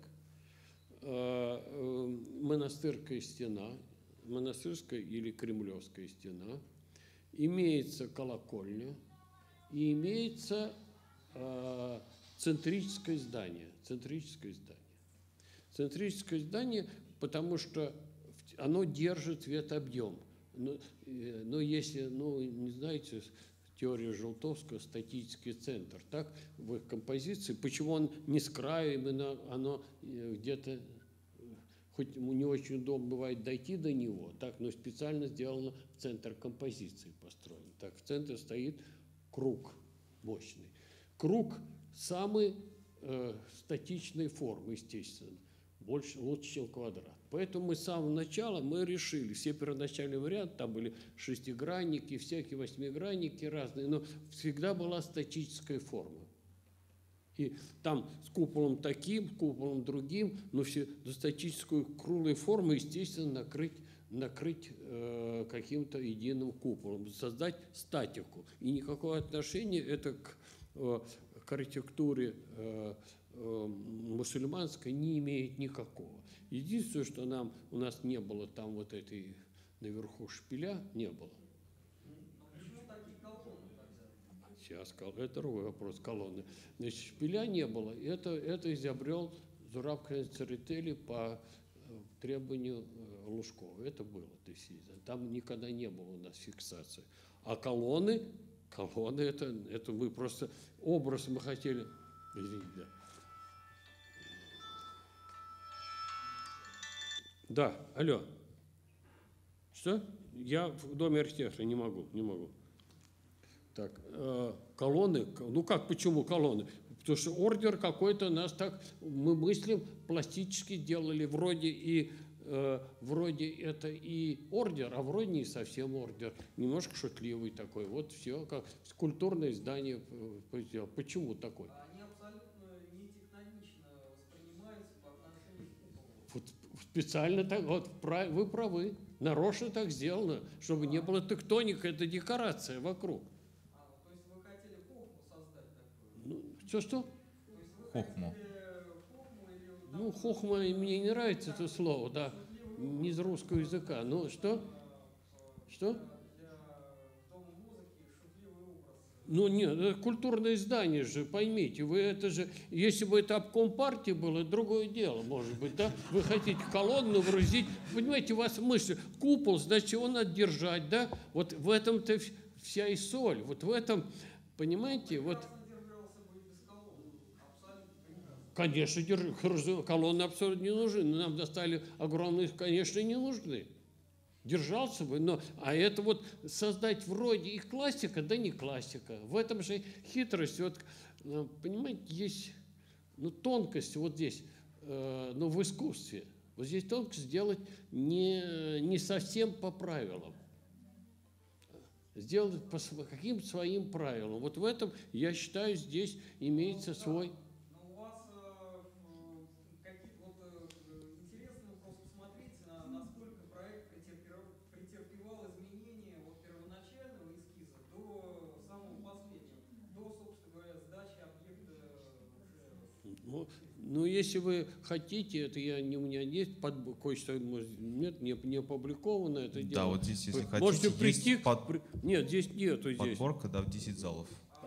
Монастырская стена, монастырская или кремлевская стена, имеется колокольня и имеется центрическое здание. Центрическое здание, потому что оно держит ветобъем. Но если, не знаете, теория Желтовского, статический центр, так, в их композиции, почему он не с краю, именно оно где-то, хоть не очень удобно бывает дойти до него, так, но специально сделано в центр композиции построено. Так, в центре стоит круг мощный. Круг самой статичной формы, естественно, лучше, чем квадрат. Поэтому мы с самого начала решили, все первоначальные варианты, там были шестигранники, всякие восьмигранники разные, но всегда была статическая форма. И там с куполом таким, куполом другим, но все до статической круглой формы, естественно, накрыть каким-то единым куполом, создать статику. И никакого отношения это к архитектуре мусульманской не имеет никакого. Единственное, что у нас не было там вот этой наверху шпиля, не было. Почему такие колонны тогда? Сейчас, это другой вопрос, колонны. Значит, шпиля не было. Это изобрел Зураб Церетели по требованию Лужкова. Это было, там никогда не было у нас фиксации. А колонны это мы просто образ мы хотели. Извините, да. Да, алло. Что? Я в доме архитектора не могу. Так, колонны, почему колонны? Потому что ордер какой-то у нас так, мы мыслим, пластически делали, вроде это и ордер, а вроде не совсем ордер, немножко шутливый такой. Вот все, как культурное здание. Почему такой? Они абсолютно не тектонично воспринимаются по отношению к куполу. Вот специально так, вот вы правы, нарочно так сделано, чтобы не было тектоника, это декорация вокруг. То есть вы хотели хохму создать такую? Что? Хохму. Хохма мне не нравится это слово, да, не из русского языка. Ну, что? Ну, нет, это культурное здание же, поймите, если бы это обком партии было, другое дело, может быть, да? Вы хотите колонну врузить, понимаете, у вас мысль, купол, значит, его надо держать, да? Вот в этом-то вся и соль, вот в этом, понимаете, вот... Конечно, колонны абсолютно не нужны, нам достали огромные, конечно, не нужны. Держался бы, а это вот создать вроде их классика, да не классика. В этом же хитрость, вот, понимаете, есть тонкость вот здесь, в искусстве. Вот здесь тонкость сделать не совсем по правилам. Сделать по каким-то своим правилам. Вот в этом, я считаю, здесь имеется свой... Ну, если вы хотите, это у меня есть кое-что, нет, не опубликовано это дело. Да, вот здесь, если хотите, можете прийти. есть Нет, здесь нету. подборка, да, в 10 залов.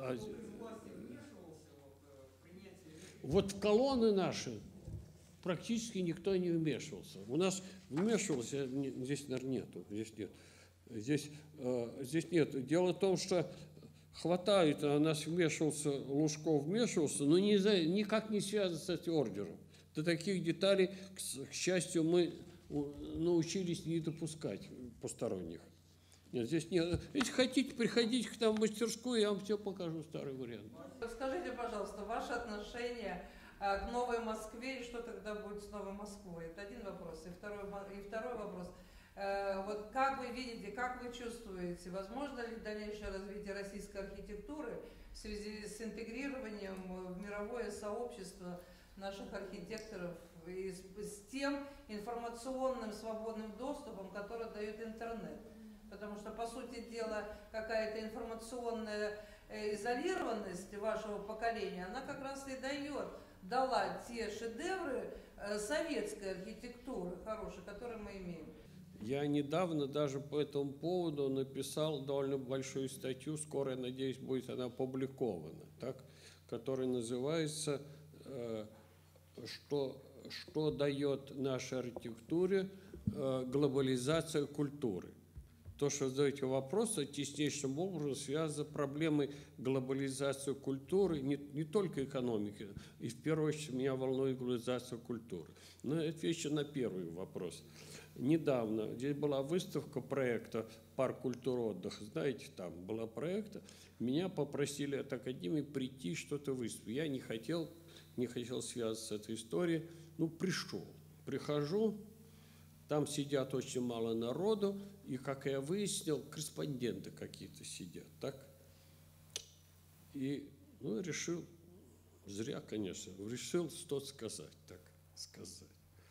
Вот в колонны наши практически никто не вмешивался. У нас вмешивался, здесь, наверное, нету, здесь нет. Здесь нет. Дело в том, что хватает, а нас Лужков вмешивался, но никак не связано с этим ордером. До таких деталей, к счастью, мы научились не допускать посторонних. Нет, здесь нет. Если хотите, приходите к нам в мастерскую, я вам все покажу, старый вариант. Скажите, пожалуйста, ваше отношение к Новой Москве и что тогда будет с Новой Москвой? Это один вопрос. И второй вопрос. Вот как вы видите, как вы чувствуете, возможно ли дальнейшее развитие российской архитектуры в связи с интегрированием в мировое сообщество наших архитекторов и с тем информационным свободным доступом, который дает интернет? Потому что, по сути дела, какая-то информационная изолированность вашего поколения, она как раз и дала те шедевры советской архитектуры хорошие, которые мы имеем. Я недавно даже по этому поводу написал довольно большую статью, скоро, я надеюсь, будет она опубликована, так, которая называется «Что дает нашей архитектуре глобализация культуры». То, что вы задаете вопрос, теснейшим образом связано с проблемой глобализации культуры, не только экономики, и в первую очередь меня волнует глобализация культуры. Но я отвечу на первый вопрос. Недавно здесь была выставка проекта «Парк культуры и отдыха». Знаете, там была проекта. Меня попросили от Академии прийти что-то выступить. Я не хотел связываться с этой историей. Ну, прихожу, там сидят очень мало народу, и, как я выяснил, корреспонденты какие-то сидят, так? И, решил, зря, конечно, решил что-то сказать, так сказать.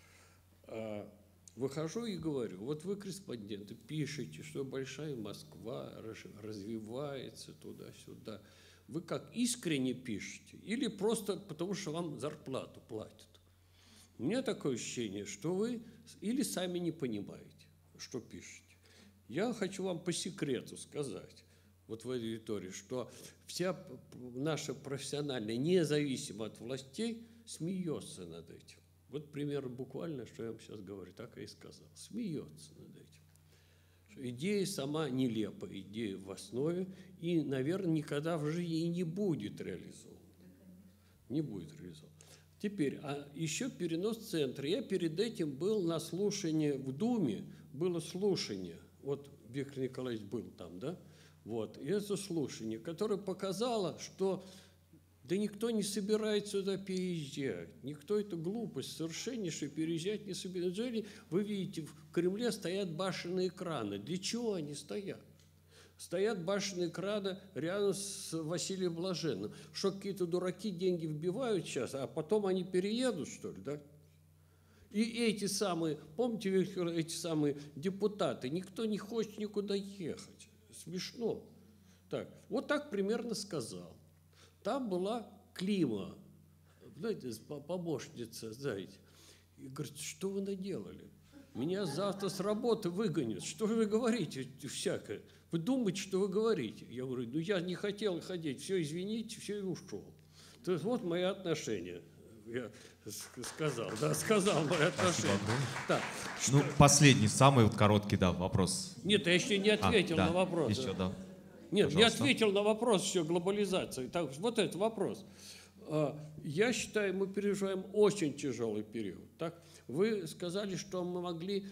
Выхожу и говорю, вот вы, корреспонденты, пишете, что большая Москва развивается туда-сюда. Вы как, искренне пишете или просто потому, что вам зарплату платят? У меня такое ощущение, что вы или сами не понимаете, что пишете. Я хочу вам по секрету сказать, вот в аудитории, что вся наша профессиональная, независимо от властей, смеется над этим. Вот пример буквально, что я вам сейчас говорю, так я и сказал. Смеется над этим. Идея сама нелепая, идея в основе, и, наверное, никогда в жизни и не будет реализована. Не будет реализована. Теперь, еще перенос центра. Я перед этим был на слушании в Думе, было слушание, вот Виктор Николаевич был там, да? Вот, и это слушание, которое показало, что да никто не собирается сюда переезжать. Никто, это глупость совершеннейшая, переезжать не собирается. Вы видите, в Кремле стоят башенные краны. Для чего они стоят? Стоят башенные краны рядом с Василием Блаженным. Что, какие-то дураки деньги вбивают сейчас, а потом они переедут, что ли, да? И эти самые, помните, Виктор, эти самые депутаты, никто не хочет никуда ехать. Смешно. Так, вот так примерно сказал. Там была Клима, знаете, помощница, знаете. И говорит, что вы наделали? Меня завтра с работы выгонят. Что вы говорите всякое? Вы думаете, что вы говорите? Я говорю, ну я не хотел ходить, все, извините, все, и ушел. То есть вот мои отношения. Я сказал мои отношения. Так, последний, самый короткий, да, вопрос. Нет, я еще не ответил на вопрос. Еще, да. Нет, я ответил на вопрос еще глобализации. Так, вот этот вопрос. Я считаю, мы переживаем очень тяжелый период. Так? Вы сказали, что мы могли,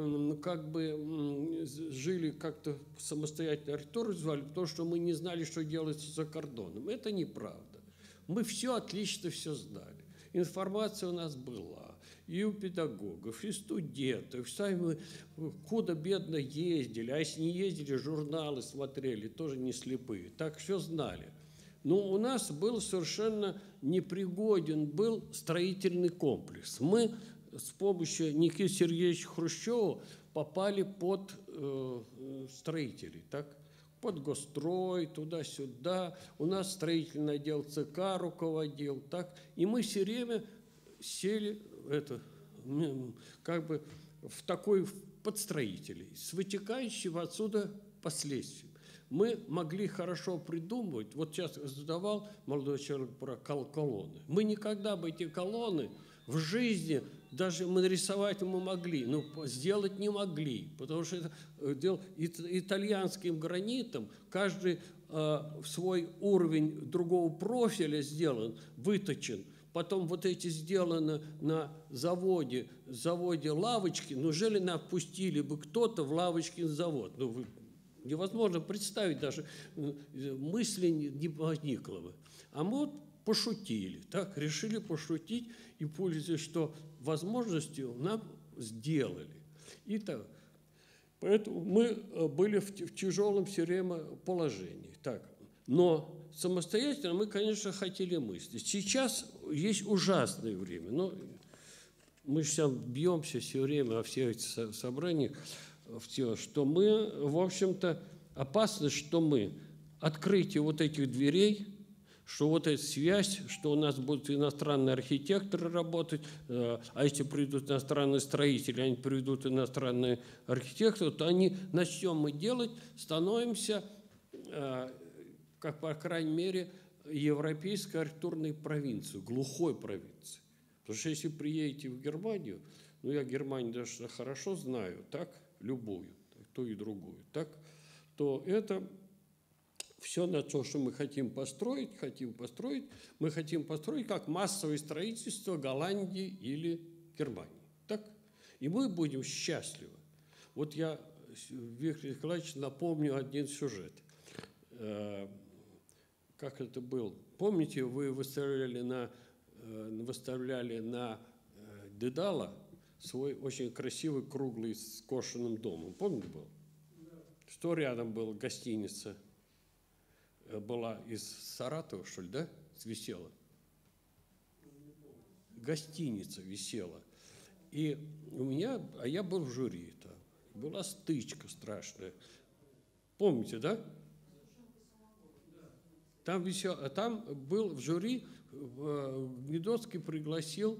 жили как-то самостоятельно, архитектуру развивали, потому что мы не знали, что делать за кордоном. Это неправда. Мы все отлично все знали. Информация у нас была. И у педагогов, и студентов, сами мы худо-бедно ездили, а если не ездили, журналы смотрели, тоже не слепые, так все знали. Но у нас был совершенно непригоден был строительный комплекс. Мы с помощью Никиты Сергеевича Хрущева попали под строителей, так? Под Госстрой, туда-сюда. У нас строительный отдел ЦК руководил, так? И мы все время сели в такой подстроителей, с вытекающим отсюда последствием. Мы могли хорошо придумывать, вот сейчас задавал молодой человек про колонны. Мы никогда бы эти колонны в жизни, даже мы нарисовать мы могли, но сделать не могли, потому что это дело итальянским гранитом, каждый свой уровень другого профиля сделан, выточен. Потом вот эти сделаны на заводе лавочки, неужели нам пустили бы кто-то в лавочкин завод? невозможно представить, даже мысли не возникло бы. А мы вот пошутили, так, решили пошутить и, пользуясь что возможностью, нам сделали. И так. Поэтому мы были в тяжелом все время положении. Так. Но самостоятельно мы, конечно, хотели мыслить. Сейчас есть ужасное время. Но мы же сейчас бьемся все время во всех этих собраниях, что мы, в общем-то, опасно, что мы открытие вот этих дверей, что вот эта связь, что у нас будут иностранные архитекторы работать, а если придут иностранные строители, они приведут иностранные архитекторы, то они начнем мы делать, становимся, как по крайней мере, европейской архитектурной провинцией, глухой провинцией. Потому что если приедете в Германию, ну я Германию даже хорошо знаю, так, любую, ту и другую, так, то это все на то, что мы хотим построить, мы хотим построить как массовое строительство Голландии или Германии. Так? И мы будем счастливы. Вот я, Виктор Николаевич, напомню один сюжет. Как это был? Помните, вы выставляли на Дедала свой очень красивый круглый с скошенным домом. Помните был? Что рядом была гостиница? Была из Саратова, что ли, да? Висела. Гостиница висела. И у меня, а я был в жюри там. Была стычка страшная. Помните, да? Там был в жюри, Гнедоцкий пригласил,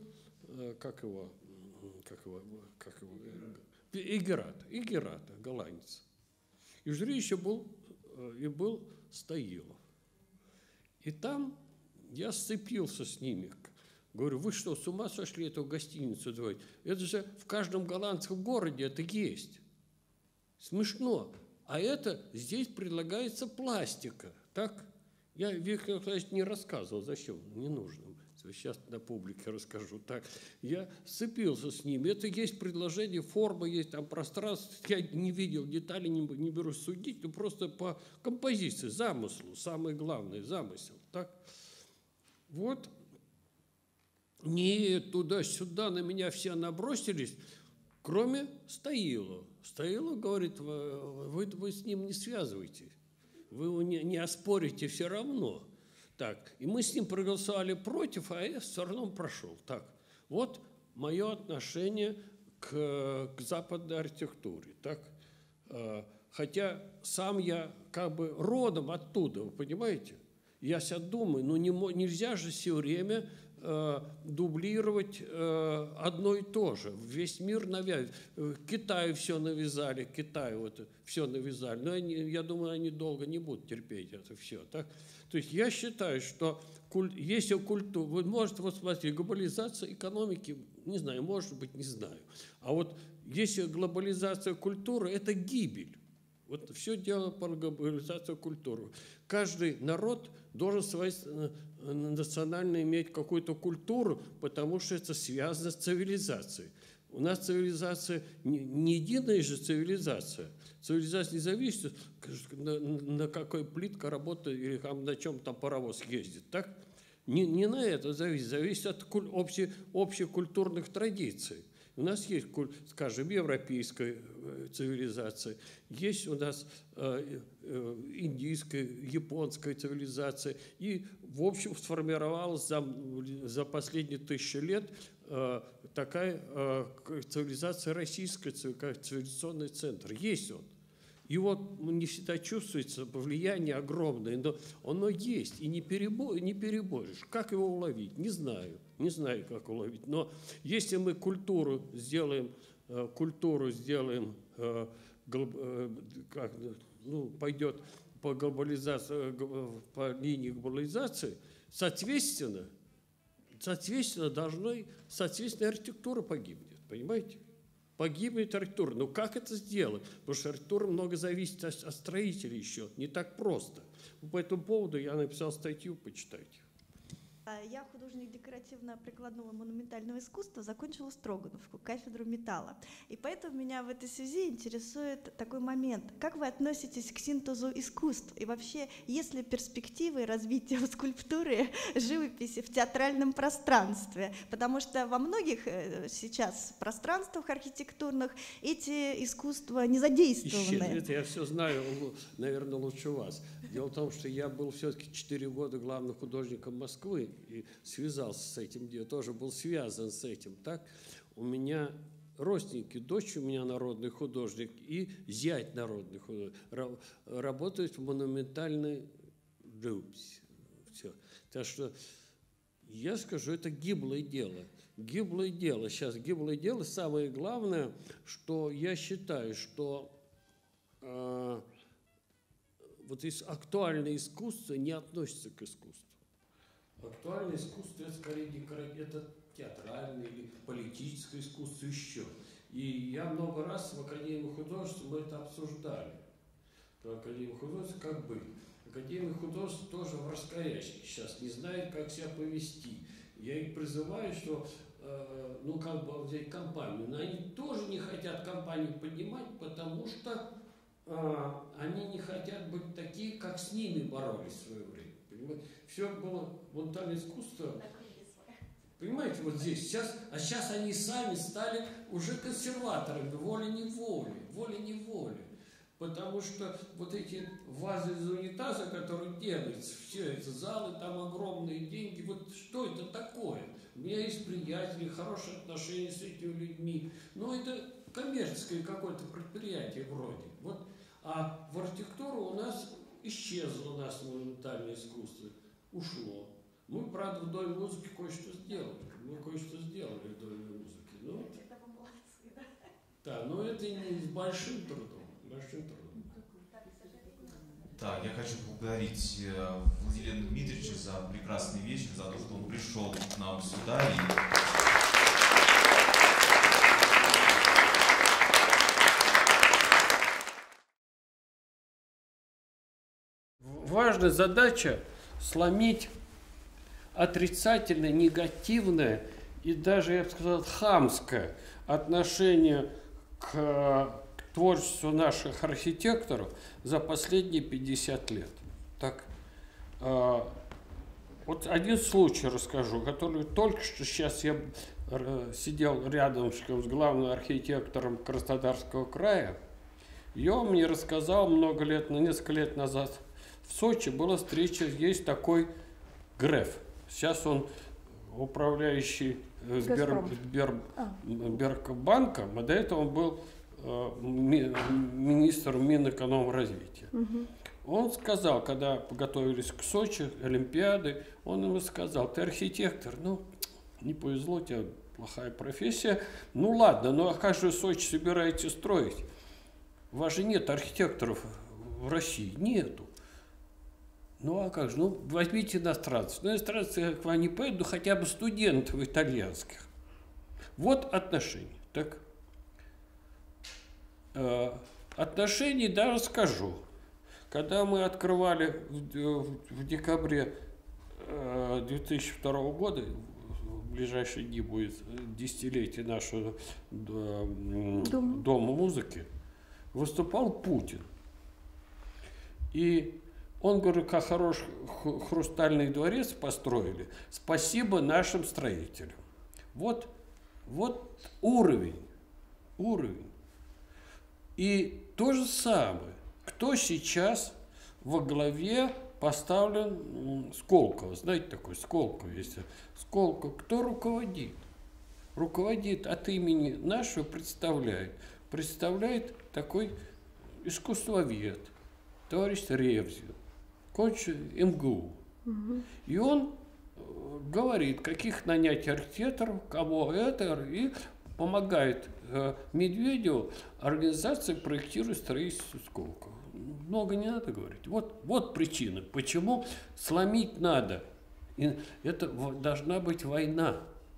Игерата, голландец. И в жюри еще был Стоилов. И там я сцепился с ними. Говорю, вы что, с ума сошли эту гостиницу давать? Это же в каждом голландском городе это есть. Смешно. А это здесь предлагается пластика. Так? Я, Виктор Николаевич, не рассказывал, зачем, не нужно. Сейчас на публике расскажу. Так, я сцепился с ними. Это есть предложение, форма есть, там пространство. Я не видел деталей, не берусь судить, но просто по композиции, замыслу, самое главное, замысел. Так? Вот. Не туда-сюда на меня все набросились, кроме Стоилова. Стоилов говорит, вы с ним не связывайтесь, вы его не оспорите все равно. Так, и мы с ним проголосовали против, а я все равно прошел. Так, вот мое отношение к западной архитектуре. Так, хотя сам я как бы родом оттуда, вы понимаете? Я сейчас думаю, ну нельзя же все время дублировать одно и то же. Весь мир навязывает. Китаю все навязали, Китаю вот все навязали. Но я думаю, они долго не будут терпеть это все. Так? То есть я считаю, что если культура... Вы можете, вот смотрите, глобализация экономики, не знаю, может быть, не знаю. А вот если глобализация культуры, это гибель. Вот все дело по глобализации культуры. Каждый народ должен национально иметь какую-то культуру, потому что это связано с цивилизацией. У нас цивилизация не единая же цивилизация. Цивилизация не зависит, на какой плитка работает или на чем там паровоз ездит. Так? Не на это зависит. Зависит от общих культурных традиций. У нас есть, скажем, европейская цивилизация, есть у нас индийская, японская цивилизация. И, в общем, сформировалась за последние 1000 лет такая цивилизация российская, как цивилизационный центр. Есть он. И вот не всегда чувствуется влияние огромное, но оно есть, и не переборешь. Как его уловить? Не знаю, как уловить. Но если мы культуру сделаем пойдет по глобализации, по линии глобализации, соответственно, архитектура погибнет, понимаете? Погибнет архитектура. Но как это сделать? Потому что архитектура много зависит от строителей еще. Не так просто. По этому поводу я написал статью, почитайте. Я художник декоративно-прикладного монументального искусства, закончила Строгановку, кафедру металла. И поэтому меня в этой связи интересует такой момент. Как вы относитесь к синтезу искусств? И вообще, есть ли перспективы развития скульптуры, живописи в театральном пространстве? Потому что во многих сейчас пространствах архитектурных эти искусства не задействованы. Это я все знаю, наверное, лучше вас. Дело в том, что я был все-таки 4 года главным художником Москвы и связался с этим, я тоже был связан с этим. Так, у меня родственники, дочь у меня народный художник и зять народный художник, работают в монументальной живописи. Все. Так что я скажу, это гиблое дело. Гиблое дело. Сейчас гиблое дело. Самое главное, что я считаю, что вот актуальное искусство не относится к искусству. Актуальное искусство – это скорее это театральное или политическое искусство еще. И я много раз в Академии художеств мы это обсуждали. В Академии художеств как быть? Академия художеств тоже в раскорячке сейчас, не знает, как себя повести. Я их призываю, что ну как бы взять компанию, но они тоже не хотят компанию поднимать, потому что они не хотят быть такие, как с ними боролись в свое время. Понимаете? Все было монументальное искусство. Понимаете, вот здесь сейчас, а сейчас они сами стали уже консерваторами, волей-неволей. Потому что вот эти вазы из унитаза, которые делаются, все эти залы, там огромные деньги, вот что это такое? У меня есть приятели, хорошие отношения с этими людьми, но это коммерческое какое-то предприятие вроде. Вот. А в архитектуру у нас исчезло наше монументальное искусство, ушло. Мы, правда, в Доме музыки кое-что сделали. Мы кое-что сделали в Доме музыки. Ну, да, но это не с большим трудом. Так, я хочу поблагодарить Владимира Дмитриевича за прекрасный вечер, за то, что он пришел к нам сюда. Важная задача сломить отрицательное, негативное и даже, я бы сказал, хамское отношение к творчеству наших архитекторов за последние 50 лет. Так, вот один случай расскажу, который только что сейчас я сидел рядом с главным архитектором Краснодарского края, и он мне рассказал несколько лет назад, в Сочи была встреча, есть такой Греф. Сейчас он управляющий Сбербанком, а до этого он был министром Минэкономразвития. Он сказал, когда готовились к Сочи, Олимпиады, он ему сказал: ты архитектор, ну, не повезло, у тебя плохая профессия, ну ладно, ну а как же Сочи собираетесь строить? У вас же нет архитекторов в России, нету. Ну а как же, ну возьмите иностранцев. Ну иностранцы к вам не поедут, ну хотя бы студентов итальянских. Вот отношения. Так, отношений даже скажу. Когда мы открывали в декабре 2002 года, в ближайшие дни будет десятилетие нашего Дома музыки, выступал Путин. И он говорит, как хороший хрустальный дворец построили, спасибо нашим строителям. Вот уровень. И то же самое. Кто сейчас во главе поставлен Сколково? Знаете, такой Сколково есть. Сколково. Кто руководит? Руководит от имени нашего, представляет такой искусствовед, товарищ Ревзин, кончил МГУ. И он говорит, каких нанять архитекторов, кого это, и помогает Медведеву организации проектирует строительство Сколково. Много не надо говорить. Вот причина, почему сломить надо. И это должна быть война.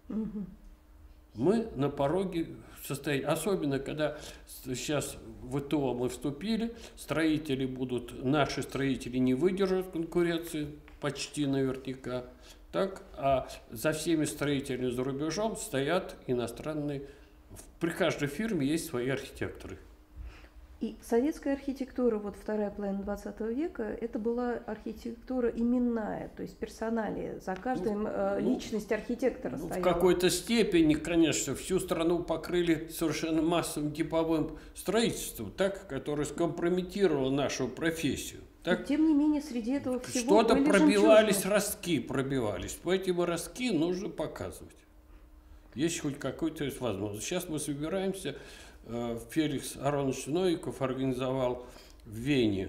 Мы на пороге состояния, особенно когда сейчас в ИТО мы вступили, наши строители не выдержат конкуренции, почти наверняка. так, а за всеми строителями за рубежом стоят иностранные. При каждой фирме есть свои архитекторы. И советская архитектура, вот вторая половина 20 века, это была архитектура именная, то есть персоналия. За каждым личность архитектора стояла. В какой-то степени, конечно, всю страну покрыли совершенно массовым типовым строительством, так, которое скомпрометировало нашу профессию. Так? Но, тем не менее, среди этого всего что-то были пробивались, жемчужины. ростки пробивались. По этим ростки нужно показывать. Есть хоть какой-то возможность. Сейчас мы собираемся. Феликс Аронович Новиков организовал в Вене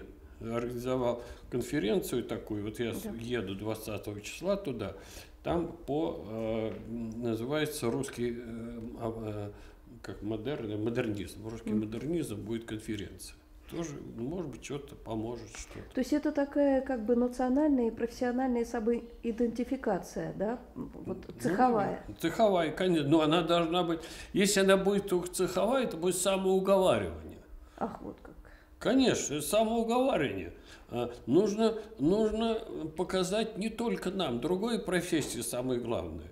конференцию такую. Вот я еду 20 числа туда. Там называется русский как модернизм. Русский модернизм будет конференция. Тоже, может быть, что-то поможет, что-то. То есть это такая как бы национальная и профессиональная самоидентификация, да, вот цеховая. Ну, цеховая, конечно, но она должна быть, если она будет только цеховая, это будет самоуговаривание. Ах, вот как. Конечно, это самоуговаривание. Нужно показать не только нам, другой профессии самое главное.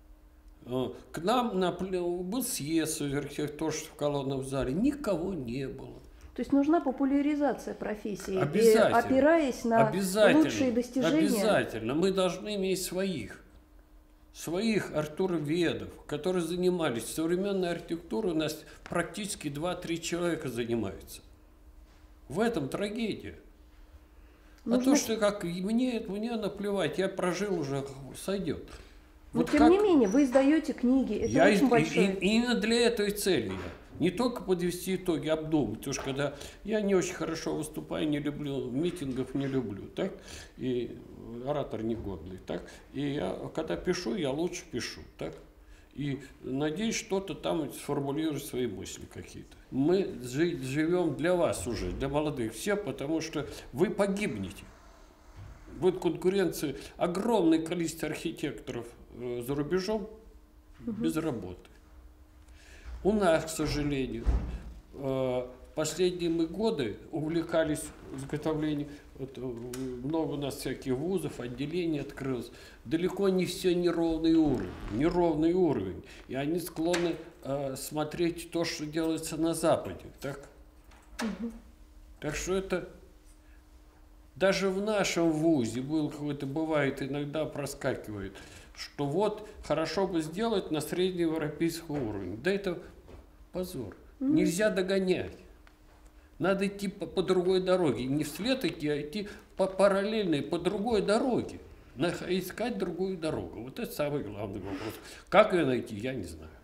К нам был съезд архитекторов в колонном зале, никого не было. То есть нужна популяризация профессии, обязательно, опираясь на лучшие достижения. Обязательно. Мы должны иметь своих архитектуроведов, которые занимались. Современной архитектурой у нас практически 2-3 человека занимаются. В этом трагедия. А то, что как мне наплевать, я прожил уже, сойдет. Но вот тем не менее, вы издаете книги, это очень большое. Именно для этой цели я. Не только подвести итоги, обдумать. Потому что когда я не очень хорошо выступаю, не люблю, митингов не люблю, так? И оратор негодный, так? И я, когда пишу, я лучше пишу, так? И надеюсь, что-то там сформулировать свои мысли какие-то. Мы живем для вас уже, для молодых, все, потому что вы погибнете. Будет конкуренция, огромное количество архитекторов за рубежом без работы. У нас, к сожалению, последние мы годы увлекались изготовлением, много у нас всяких вузов, отделений открылось. Далеко не все неровный уровень. И они склонны смотреть то, что делается на Западе. Так, так что это даже в нашем вузе бывает иногда проскакивает, что вот хорошо бы сделать на среднеевропейском уровне. Да это позор. Нельзя догонять. Надо идти по другой дороге. Не вслед идти, а идти по параллельной, по другой дороге. Искать другую дорогу. Вот это самый главный вопрос. Как ее найти, я не знаю.